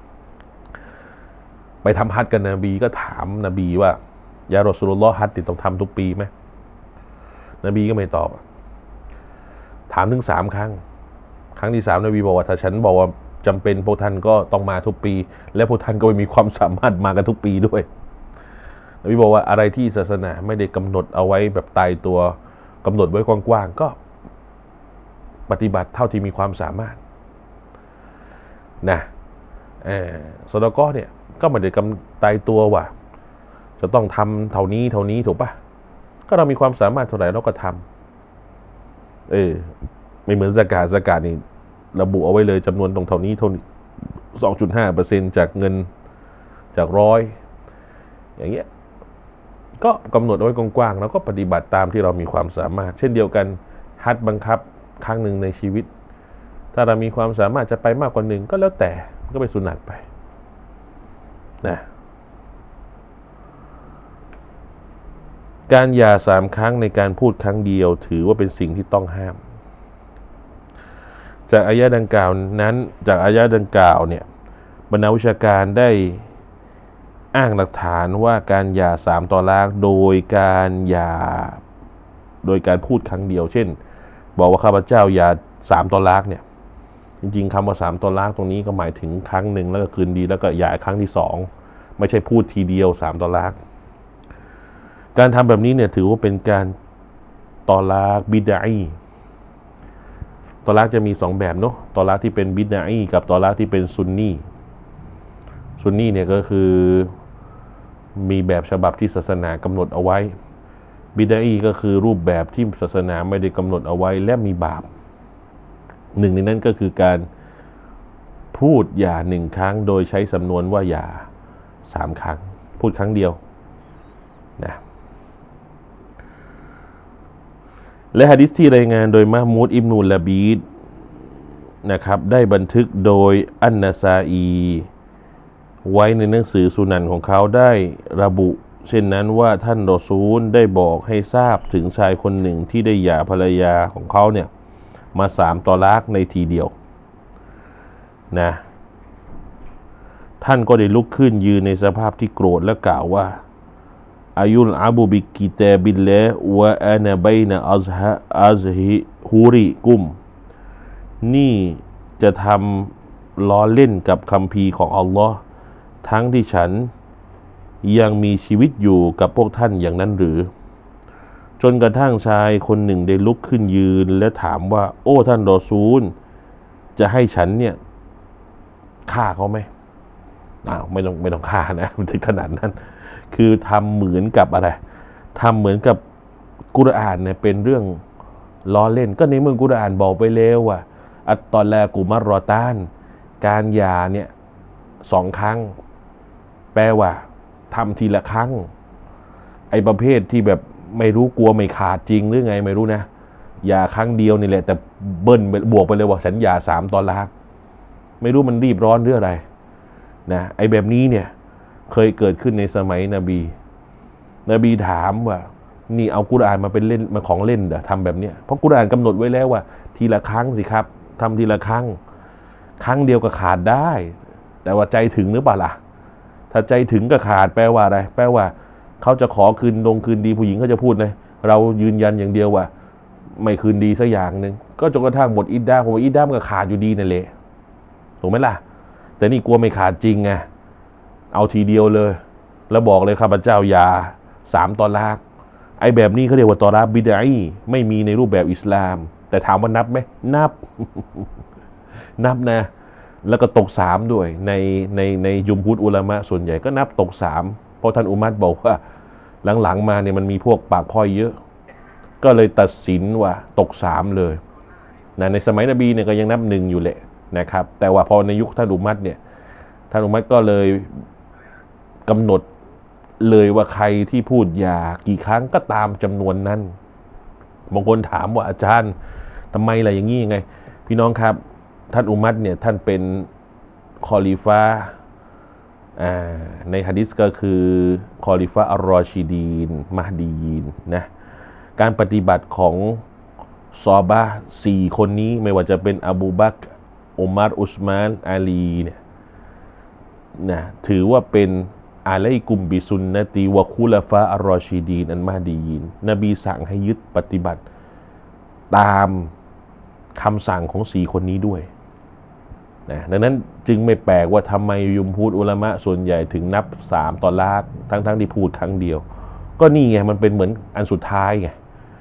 [SPEAKER 3] ไปทำฮัจญ์กับนบีก็ถามนบีว่ายารอซูลุลลอฮ์ฮัจญ์ติดต้องทำทุกปีไหมนบีก็ไม่ตอบถามถึง3 ครั้งครั้งที่3นบีบอกว่าถ้าฉันบอกว่าจำเป็นพวกท่านก็ต้องมาทุกปีและพวกท่านก็ไม่มีความสามารถมากันทุกปีด้วยนบีบอกว่าอะไรที่ศาสนาไม่ได้กำหนดเอาไว้แบบตายตัวกำหนดไว้กว้างๆก็ปฏิบัติเท่าที่มีความสามารถนะซอดาเกาะห์เนี่ยก็ไม่ได้กำตายตัวว่าจะต้องทำเท่านี้ถูกปะก็เรามีความสามารถเท่าไหร่เราก็ทำไม่เหมือนซะกาตนี่ระบุเอาไว้เลยจำนวนตรงเท่านี้ 2.5% จากเงินจาก100อย่างเงี้ยก็กำหนดเอาไว้กว้างๆแล้วก็ปฏิบัติตามที่เรามีความสามารถเช่นเดียวกันฮัจญ์บังคับครั้งหนึ่งในชีวิตถ้าเรามีความสามารถจะไปมากกว่าหนึ่งก็แล้วแต่ก็ไปสุนัตไปนะการหย่า3 ครั้งในการพูดครั้งเดียวถือว่าเป็นสิ่งที่ต้องห้ามจากอายะห์ดังกล่าวเนี่ยบรรดาวิชาการได้อ้างหลักฐานว่าการหย่า3 ตอลากโดยการพูดครั้งเดียวเช่นบอกว่าข้าพเจ้าหย่า3 ตอลากเนี่ยจริงๆคำว่า3 ตอลากตรงนี้ก็หมายถึงครั้งหนึ่งแล้วก็คืนดีแล้วก็หย่าครั้งที่2ไม่ใช่พูดทีเดียว3 ตอลากการทำแบบนี้เนี่ยถือว่าเป็นการตอลากบิดอะอีตอลากจะมี2 แบบเนาะตอลากที่เป็นบิดอะอีกับตอลากที่เป็นซุนนีเนี่ยก็คือมีแบบฉบับที่ศาสนากำหนดเอาไว้บิดอะอีก็คือรูปแบบที่ศาสนาไม่ได้กำหนดเอาไว้และมีบาปหนึ่งในนั้นก็คือการพูดหย่า1 ครั้งโดยใช้สำนวนว่าหย่า3 ครั้งพูดครั้งเดียวนะและหะดีษที่รายงานโดยมะห์มูดอิบนุลละบีดนะครับได้บันทึกโดยอันนะซาอีไว้ในหนังสือสุนันของเขาได้ระบุเช่นนั้นว่าท่านรอซูลได้บอกให้ทราบถึงชายคนหนึ่งที่ได้หย่าภรรยาของเขาเนี่ยมา3 ตอลากในทีเดียวนะท่านก็ได้ลุกขึ้นยืนในสภาพที่โกรธและกล่าวว่าอายุลอาบูบิกิตาบิลละวะอานะบัยนะอัซฮิฮูริกุมนี่จะทำล้อเล่นกับคัมภีร์ของอัลลอฮ์ทั้งที่ฉันยังมีชีวิตอยู่กับพวกท่านอย่างนั้นหรือจนกระทั่งชายคนหนึ่งได้ลุกขึ้นยืนและถามว่าโอ้ท่านรอซูลจะให้ฉันเนี่ยฆ่าเขาไหมไม่ต้องฆ่านะมันถึงขนาดนั้นคือทำเหมือนกับอะไรทำเหมือนกับกุรอานเนี่ยเป็นเรื่องล้อเล่นก็ในเมื่อกุรอานบอกไปแล้วว่าอัตตอลากุมัรรอตานการหย่าเนี่ย2 ครั้งแปลว่าทำทีละครั้งไอ้ประเภทที่แบบไม่รู้กลัวไม่ขาดจริงหรือไงไม่รู้นะหย่าครั้งเดียวนี่แหละแต่เบิ้ลบวกไปเลยว่าฉันหย่า3 ตอลากไม่รู้มันรีบร้อนหรืออะไรนะไอ้แบบนี้เนี่ยเคยเกิดขึ้นในสมัยนบีถามว่านี่เอากุรอานมาเป็นเล่นมาของเล่นเหรอทำแบบเนี้ยเพราะกุรอานกำหนดไว้แล้วว่าทีละครั้งสิครับทำทีละครั้งเดียวก็ขาดได้แต่ว่าใจถึงหรือเปล่าล่ะถ้าใจถึงก็ขาดแปลว่าอะไรแปลว่าเขาจะขอคืนดีผู้หญิงเขาจะพูดเลยเรายืนยันอย่างเดียวว่าไม่คืนดีสักอย่างหนึ่งก็จนกระทั่งหมดอิดดาผมว่าอิดดามันก็ขาดอยู่ดีนั่นแหละถูกไหมล่ะแต่นี่กลัวไม่ขาดจริงไงเอาทีเดียวเลยแล้วบอกเลยข้าพเจ้าอย่า3 ตอลากไอ้แบบนี้เขาเรียกว่าตอลากบิดอะอีไม่มีในรูปแบบอิสลามแต่ถามว่านับไหมนับ นับนะแล้วก็ตก3ด้วยในยุมฮุรอุลามะส่วนใหญ่ก็นับตก3เพราะท่านอุมัรบอกว่าหลังๆมาเนี่ยมันมีพวกปากพ้อยเยอะก็เลยตัดสินว่าตก3เลยนะในสมัยนบีเนี่ยก็ยังนับ1อยู่แหละนะครับแต่ว่าพอในยุคท่านอุมัรเนี่ยท่านอุมัรก็เลยกำหนดเลยว่าใครที่พูดหย่ากี่ครั้งก็ตามจำนวนนั้นบางคนถามว่าอาจารย์ทำไมล่ะอย่างนี้ยังไงพี่น้องครับท่านอุมัรเนี่ยท่านเป็นคอลิฟะในหะดีษก็คือคอลิฟะอัลรอชิดีนมะฮดียีนนะการปฏิบัติของซอฮาบะห์4 คนนี้ไม่ว่าจะเป็นอบูบักรอุมัรอุสมานอาลีเนี่ยนะถือว่าเป็นอะลัยกุมบิสุนนะตีวะคุลฟะอัลรอชิดีนอันมะฮดียีนนบีสั่งให้ยึดปฏิบัติตามคำสั่งของ4 คนนี้ด้วยนะดังนั้นจึงไม่แปลกว่าทำไมยุมฮูรอุลามะส่วนใหญ่ถึงนับ3 ตอลากทั้งที่พูดครั้งเดียวก็นี่ไงมันเป็นเหมือนอันสุดท้ายไง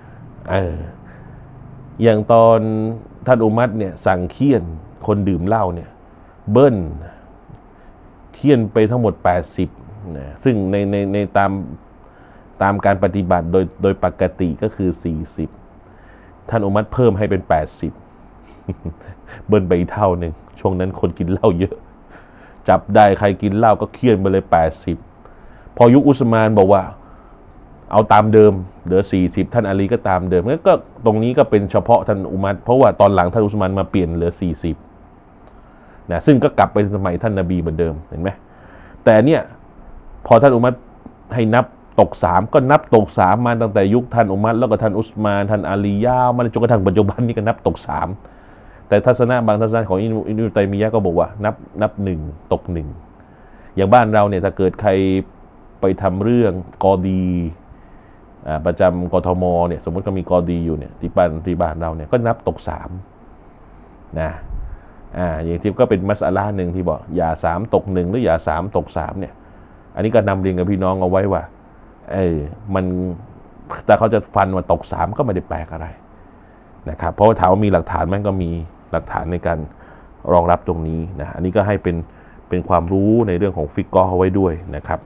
[SPEAKER 3] อย่างตอนท่านอุมัรเนี่ยสั่งเคี่ยนคนดื่มเหล้าเนี่ยเบิ้ลเคี่ยนไปทั้งหมด80นะซึ่งในตามการปฏิบัติโดยปกติก็คือ40ท่านอุมัรเพิ่มให้เป็น80เบิ้ลไปอีกเท่านึงช่วงนั้นคนกินเหล้าเยอะจับได้ใครกินเหล้าก็เคี่ยนไปเลย80พอยุคอุสมานบอกว่าเอาตามเดิมเหลือ40ท่านอาลีก็ตามเดิมก็ตรงนี้ก็เป็นเฉพาะท่านอุมัรเพราะว่าตอนหลังท่านอุสมานมาเปลี่ยนเหลือ40นะซึ่งก็กลับไปสมัยท่านนบีเหมือนเดิมเห็นไหมแต่เนี่ยพอท่านอุมัรให้นับตก3ก็นับตก3มาตั้งแต่ยุคท่านอุมัรแล้วก็ท่านอุสมานท่านอาลียาวมาจนกระทั่งปัจจุบันนี้ก็นับตก3แต่ทัศนะบางทัศนะของอิบนุตัยมียะห์ก็บอกว่านับ1ตก1อย่างบ้านเราเนี่ยถ้าเกิดใครไปทำเรื่องกอดีประจำกทมเนี่ยสมมติก็มีกอดีอยู่เนี่ยที่บ้านเราเนี่ยก็นับตก3นะอย่างที่ก็เป็นมัสอะละห์หนึ่งที่บอกอย่า3ตก1หรืออย่า3ตก3เนี่ยอันนี้ก็นำเรียนกับพี่น้องเอาไว้ว่ามันแต่เขาจะฟันว่าตก3ก็ไม่ได้แปลกอะไรนะครับเพราะว่าถามว่ามีหลักฐานมันก็มีหลักฐานในการรองรับตรงนี้นะอันนี้ก็ให้เป็นความรู้ในเรื่องของฟิกกอฮ์เอาไว้ด้วยนะครับ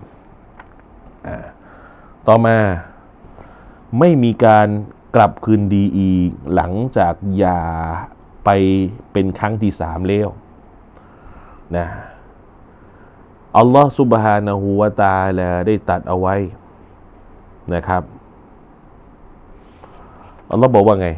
[SPEAKER 3] ต่อมาไม่มีการกลับคืนดีอีกหลังจากหย่าไปเป็นครั้งที่3แล้วนะอัลลอฮฺซุบฮานะฮูวะตะอาลาได้ตัดเอาไว้นะครับอัลลอฮฺบอกว่าไง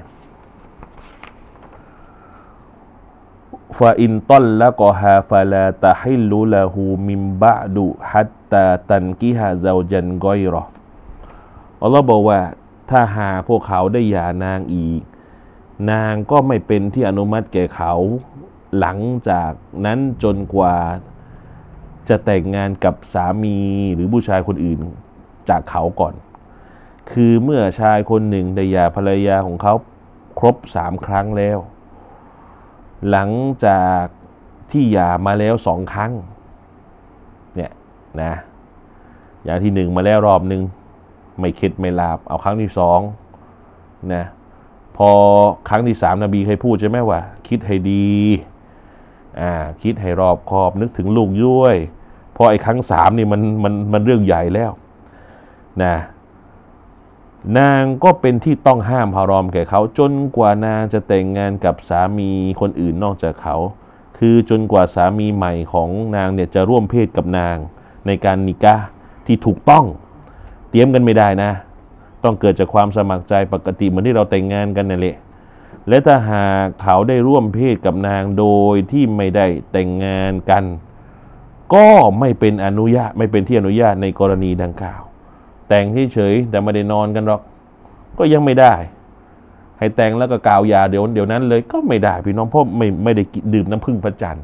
[SPEAKER 3] ฟาอินตัลละกอฮาฟะลาตะฮิลลุละฮูมิมบะดุฮัตตาตันกิฮะซาวจันกอยรออัลลอฮฺบอกว่าถ้าหากพวกเขาได้หย่านางอีกนางก็ไม่เป็นที่อนุมัติแก่เขาหลังจากนั้นจนกว่าจะแต่งงานกับสามีหรือผู้ชายคนอื่นจากเขาก่อนคือเมื่อชายคนหนึ่งได้หย่าภรรยาของเขาครบ3 ครั้งแล้วหลังจากที่หย่ามาแล้ว2 ครั้งเนี่ยนะอย่างที่1มาแล้วรอบนึงไม่เข็ดไม่ลาบเอาครั้งที่2นะพอครั้งที่3นบีเคยพูดใช่ไหมว่าคิดให้ดีคิดให้รอบคอบนึกถึงลูกด้วยเพราะไอ้ครั้ง3นี่มันเรื่องใหญ่แล้วนะนางก็เป็นที่ต้องห้ามฮารอมแก่เขาจนกว่านางจะแต่งงานกับสามีคนอื่นนอกจากเขาคือจนกว่าสามีใหม่ของนางเนี่ยจะร่วมเพศกับนางในการนิกะห์ที่ถูกต้องเตรียมกันไม่ได้นะต้องเกิดจากความสมัครใจปกติเหมือนที่เราแต่งงานกันนั่นแหละและถ้าหากเขาได้ร่วมเพศกับนางโดยที่ไม่ได้แต่งงานกันก็ไม่เป็นที่อนุญาตในกรณีดังกล่าวแต่งเฉยๆแต่ไม่ได้นอนกันหรอกก็ยังไม่ได้ให้แต่งแล้วก็กล่าวยาเดี๋ยวนั้นเลยก็ไม่ได้พี่น้องเพราะไม่ได้ดื่มน้ำผึ้งพระจันทร์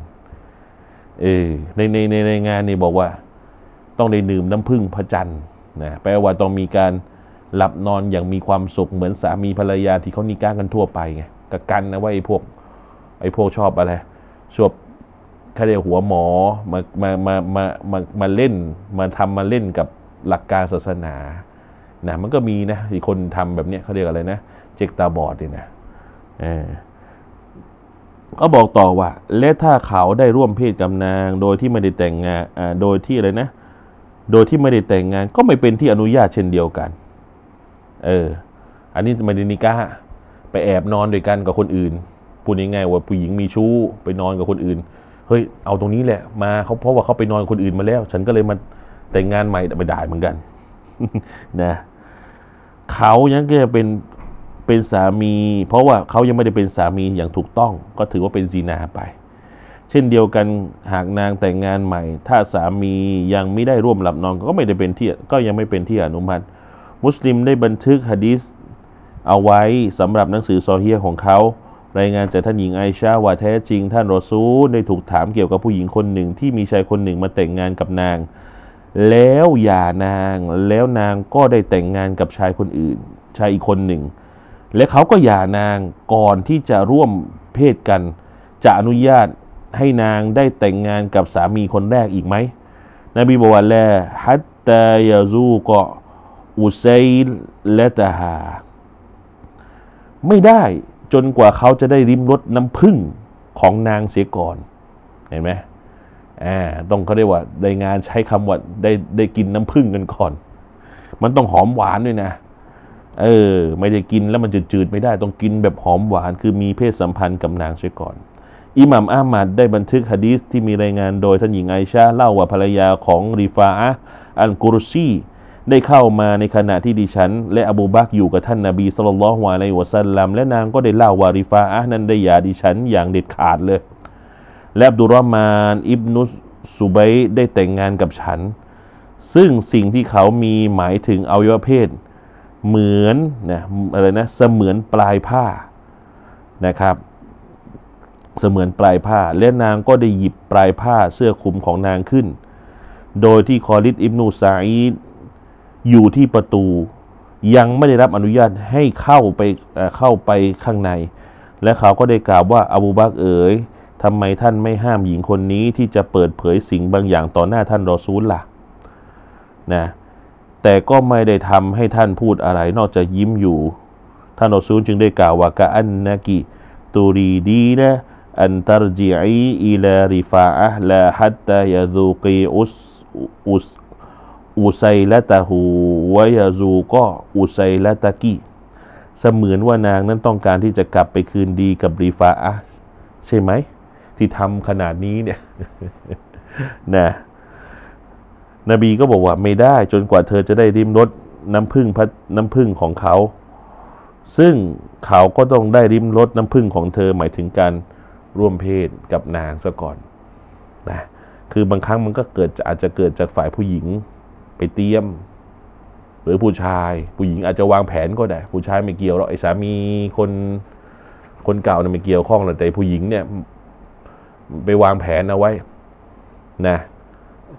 [SPEAKER 3] ในงานนี่บอกว่าต้องได้ดื่มน้ำผึ้งพระจันทร์นะแปลว่าต้องมีการหลับนอนอย่างมีความสุขเหมือนสามีภรรยาที่เขานิกะห์กันทั่วไปไงกันนะว่าไอ้พวกชอบอะไรชอบแค่เรียกหัวหมอมาเล่นมาเล่นกับหลักการศาสนานะมันก็มีนะที่คนทำแบบนี้เขาเรียกอะไรนะเจ็กตาบอดนี่นะเขาบอกต่อว่าและถ้าเขาได้ร่วมเพศกับนางโดยที่ไม่ได้แต่งงานโดยที่อะไรนะโดยที่ไม่ได้แต่งงานก็ไม่เป็นที่อนุญาตเช่นเดียวกันอันนี้ไม่ได้นิกะห์ไปแอบนอนด้วยกันกับคนอื่นพูดง่ายๆว่าผู้หญิงมีชู้ไปนอนกับคนอื่นเฮ้ยเอาตรงนี้แหละมาเขาเพราะว่าเขาไปนอนกับคนอื่นมาแล้วฉันก็เลยมาแต่งงานใหม่ไม่ได้เหมือนกัน นะเขายังก็จะเป็นสามีเพราะว่าเขายังไม่ได้เป็นสามีอย่างถูกต้องก็ถือว่าเป็นซินาไปเช่นเดียวกันหากนางแต่งงานใหม่ถ้าสามียังไม่ได้ร่วมหลับนอนก็ไม่ได้เป็นที่ก็ยังไม่เป็นที่อนุมัติมุสลิมได้บันทึกหะดีษเอาไว้สำหรับหนังสือซอฮีฮ์ของเขารายงานจากท่านหญิงไอชาว่าแท้จริงท่านรอซูลได้ถูกถามเกี่ยวกับผู้หญิงคนหนึ่งที่มีชายคนหนึ่งมาแต่งงานกับนางแล้วหย่านางแล้วนางก็ได้แต่งงานกับชายคนอื่นชายอีกคนหนึ่งและเขาก็หย่านางก่อนที่จะร่วมเพศกันจะอนุญาตให้นางได้แต่งงานกับสามีคนแรกอีกไหมนบีบอกว่าละฮัตตายาซูกะอุซัยและตาฮาไม่ได้จนกว่าเขาจะได้ริมรสน้ำผึ้งของนางเสียก่อนเห็นไหมต้องเขาเรียกว่าในงานใช้คำว่าได้กินน้ำผึ้งกันก่อนมันต้องหอมหวานด้วยนะไม่ได้กินแล้วมันจืดๆไม่ได้ต้องกินแบบหอมหวานคือมีเพศสัมพันธ์กับนางเสียก่อนอิหม่ามอะห์มัดได้บันทึกหะดีษที่มีรายงานโดยท่านหญิงไอชาเล่าว่าภรรยาของริฟาอะห์อัลกุรซีได้เข้ามาในขณะที่ดิฉันและอบูบักรอยู่กับท่านนบีศ็อลลัลลอฮุอะลัยฮิวะซัลลัมและนางก็ได้เล่าว่าริฟาอะห์นั้นได้หย่าดิฉันอย่างเด็ดขาดเลยและอับดุลรอห์มานอิบนุซุบัยได้แต่งงานกับฉันซึ่งสิ่งที่เขามีหมายถึงอวัยวะเพศเหมือนนะอะไรนะเสมือนปลายผ้านะครับเสมือนปลายผ้าและนางก็ได้หยิบปลายผ้าเสื้อคลุมของนางขึ้นโดยที่คอลิดอิบนุซาอีดอยู่ที่ประตูยังไม่ได้รับอนุญาตให้เข้าไปข้างในและเขาก็ได้กล่าวว่าอบูบักรเอ๋ยทำไมท่านไม่ห้ามหญิงคนนี้ที่จะเปิดเผยสิ่งบางอย่างต่อหน้าท่านรอซูลล่ะนะแต่ก็ไม่ได้ทำให้ท่านพูดอะไรนอกจากยิ้มอยู่ท่านรอซูลจึงได้กล่าวว่ากะอันนะกิตูรีดีนะอันตารจิอีอิลาริฟาอะห์ลาฮัตตายะซูกีอุไซละตะฮูวะยะซูก็อุไซละตะกีเสมือนว่านางนั้นต้องการที่จะกลับไปคืนดีกับริฟาอะห์ใช่ไหมที่ทำขนาดนี้เนี่ย นะนบีก็บอกว่าไม่ได้จนกว่าเธอจะได้ริมรสน้ำผึ้งของเขาซึ่งเขาก็ต้องได้ริมรสน้ำผึ้งของเธอหมายถึงการร่วมเพศกับนางซะก่อนนะคือบางครั้งมันก็อาจจะเกิดจากฝ่ายผู้หญิงไปเตรียมหรือผู้หญิงอาจจะวางแผนก็ได้ผู้ชายไม่เกี่ยวหรอกไอ้สามีคนเก่าเนี่ยไม่เกี่ยวข้องแต่ผู้หญิงเนี่ยไปวางแผนเอาไว้นะ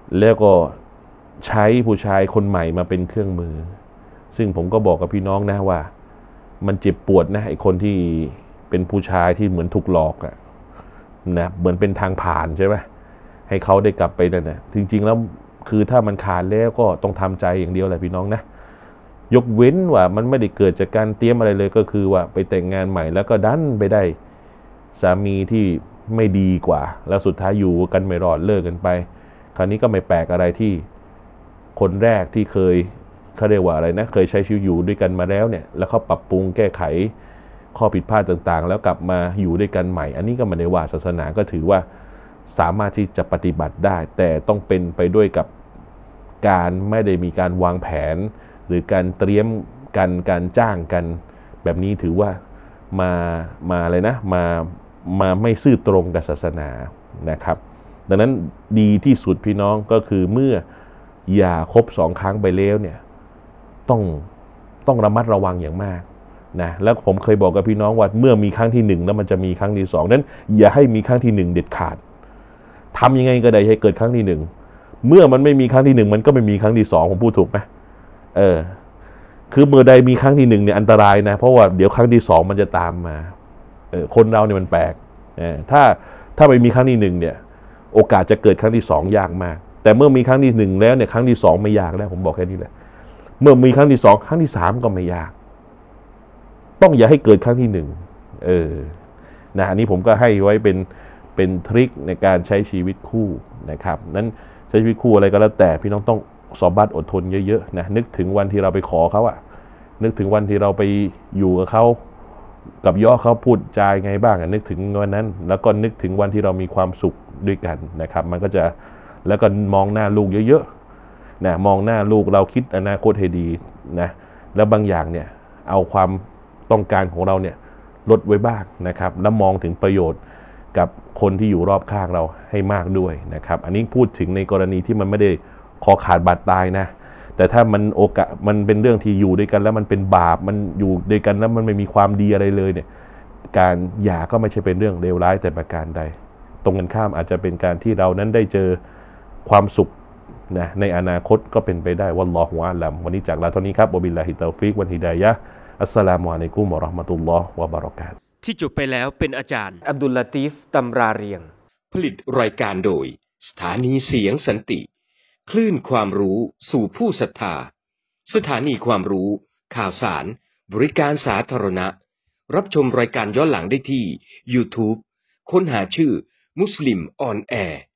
[SPEAKER 3] แล้วก็ใช้ผู้ชายคนใหม่มาเป็นเครื่องมือซึ่งผมก็บอกกับพี่น้องนะว่ามันเจ็บปวดนะไอ้คนที่เป็นผู้ชายที่เหมือนถูกหลอกอะนะเหมือนเป็นทางผ่านใช่ไหมให้เขาได้กลับไปนั่นนะจริงๆแล้วคือถ้ามันขาดแล้วก็ต้องทำใจอย่างเดียวแหละพี่น้องนะยกเว้นว่ามันไม่ได้เกิดจากการเตรียมอะไรเลยก็คือว่าไปแต่งงานใหม่แล้วก็ดันไปได้สามีที่ไม่ดีกว่าแล้วสุดท้ายอยู่กันไม่รอดเลิกกันไปคราวนี้ก็ไม่แปลกอะไรที่คนแรกที่เคยเขาเรียกว่าอะไรนะเคยใช้ชีวิตอยู่ด้วยกันมาแล้วเนี่ยแล้วเขาปรับปรุงแก้ไขข้อผิดพลาดต่างๆแล้วกลับมาอยู่ด้วยกันใหม่อันนี้ก็ไม่ได้ว่าศาสนาก็ถือว่าสามารถที่จะปฏิบัติได้แต่ต้องเป็นไปด้วยกับการไม่ได้มีการวางแผนหรือการเตรียมกันการจ้างกันแบบนี้ถือว่ามาอะไรนะมาไม่ซื่อตรงกับศาสนานะครับดังนั้นดีที่สุดพี่น้องก็คือเมื่ออย่าครบ2 ครั้งไปแล้วเนี่ยต้องระมัดระวังอย่างมากนะแล้วผมเคยบอกกับพี่น้องว่าเมื่อมีครั้งที่1แล้วมันจะมีครั้งที่2นั้นอย่าให้มีครั้งที่1เด็ดขาดทำยังไงก็ได้ให้เกิดครั้งที่1เมื่อมันไม่มีครั้งที่1มันก็ไม่มีครั้งที่2ผมพูดถูกไหมคือเมื่อใดมีครั้งที่1เนี่ยอันตรายนะเพราะว่าเดี๋ยวครั้งที่2มันจะตามมาคนเราเนี่ยมันแปลกถ้าไม่มีครั้งที่1เนี่ยโอกาสจะเกิดครั้งที่2ยากมากแต่เมื่อมีครั้งที่1แล้วเนี่ยครั้งที่2ไม่ยากแล้วผมบอกแค่นี้แหละเมื่อมีครั้งที่2ครั้งที่3ก็ไม่ยากต้องอย่าให้เกิดครั้งที่1นะอันนี้ผมก็ให้ไว้เป็นทริคในการใช้ชีวิตคู่นะครับนั้นใช้ชีวิตคู่อะไรก็แล้วแต่พี่น้องต้องสอบัตอดทนเยอะๆนะนึกถึงวันที่เราไปขอเขาอะนึกถึงวันที่เราไปอยู่กับเขากับย่อเขาพูดจาไงบ้างนึกถึงวันนั้นแล้วก็นึกถึงวันที่เรามีความสุขด้วยกันนะครับมันก็จะแล้วก็มองหน้าลูกเยอะๆนะมองหน้าลูกเราคิดอนาคตให้ดีนะแล้วบางอย่างเนี่ยเอาความต้องการของเราเนี่ยลดไว้บ้างนะครับแล้วมองถึงประโยชน์กับคนที่อยู่รอบข้างเราให้มากด้วยนะครับอันนี้พูดถึงในกรณีที่มันไม่ได้คอขาดบาดตายนะแต่ถ้ามันโอกาสมันเป็นเรื่องที่อยู่ด้วยกันแล้วมันเป็นบาปมันอยู่ด้วยกันแล้วมันไม่มีความดีอะไรเลยเนี่ยการหย่าก็ไม่ใช่เป็นเรื่องเลวร้ายแต่ประการใดตรงกันข้ามอาจจะเป็นการที่เรานั้นได้เจอความสุขนะในอนาคตก็เป็นไปได้วัลลอฮุอาลัมวันนี้จากลาเท่านี้ครับวะบิลลาฮิตตอฟิกวันฮิดายะห์อัสสลามุอะลัยกุมวะเราะห์มะตุลลอฮ์วะบะเราะกาตุฮ์
[SPEAKER 1] ที่จบไปแล้วเป็นอาจารย์
[SPEAKER 2] อับดุลลาตีฟตำราเรียง
[SPEAKER 1] ผลิตรายการโดยสถานีเสียงสันติคลื่นความรู้สู่ผู้ศรัทธาสถานีความรู้ข่าวสารบริการสาธารณะรับชมรายการย้อนหลังได้ที่ YouTube ค้นหาชื่อมุสลิมออนแอร์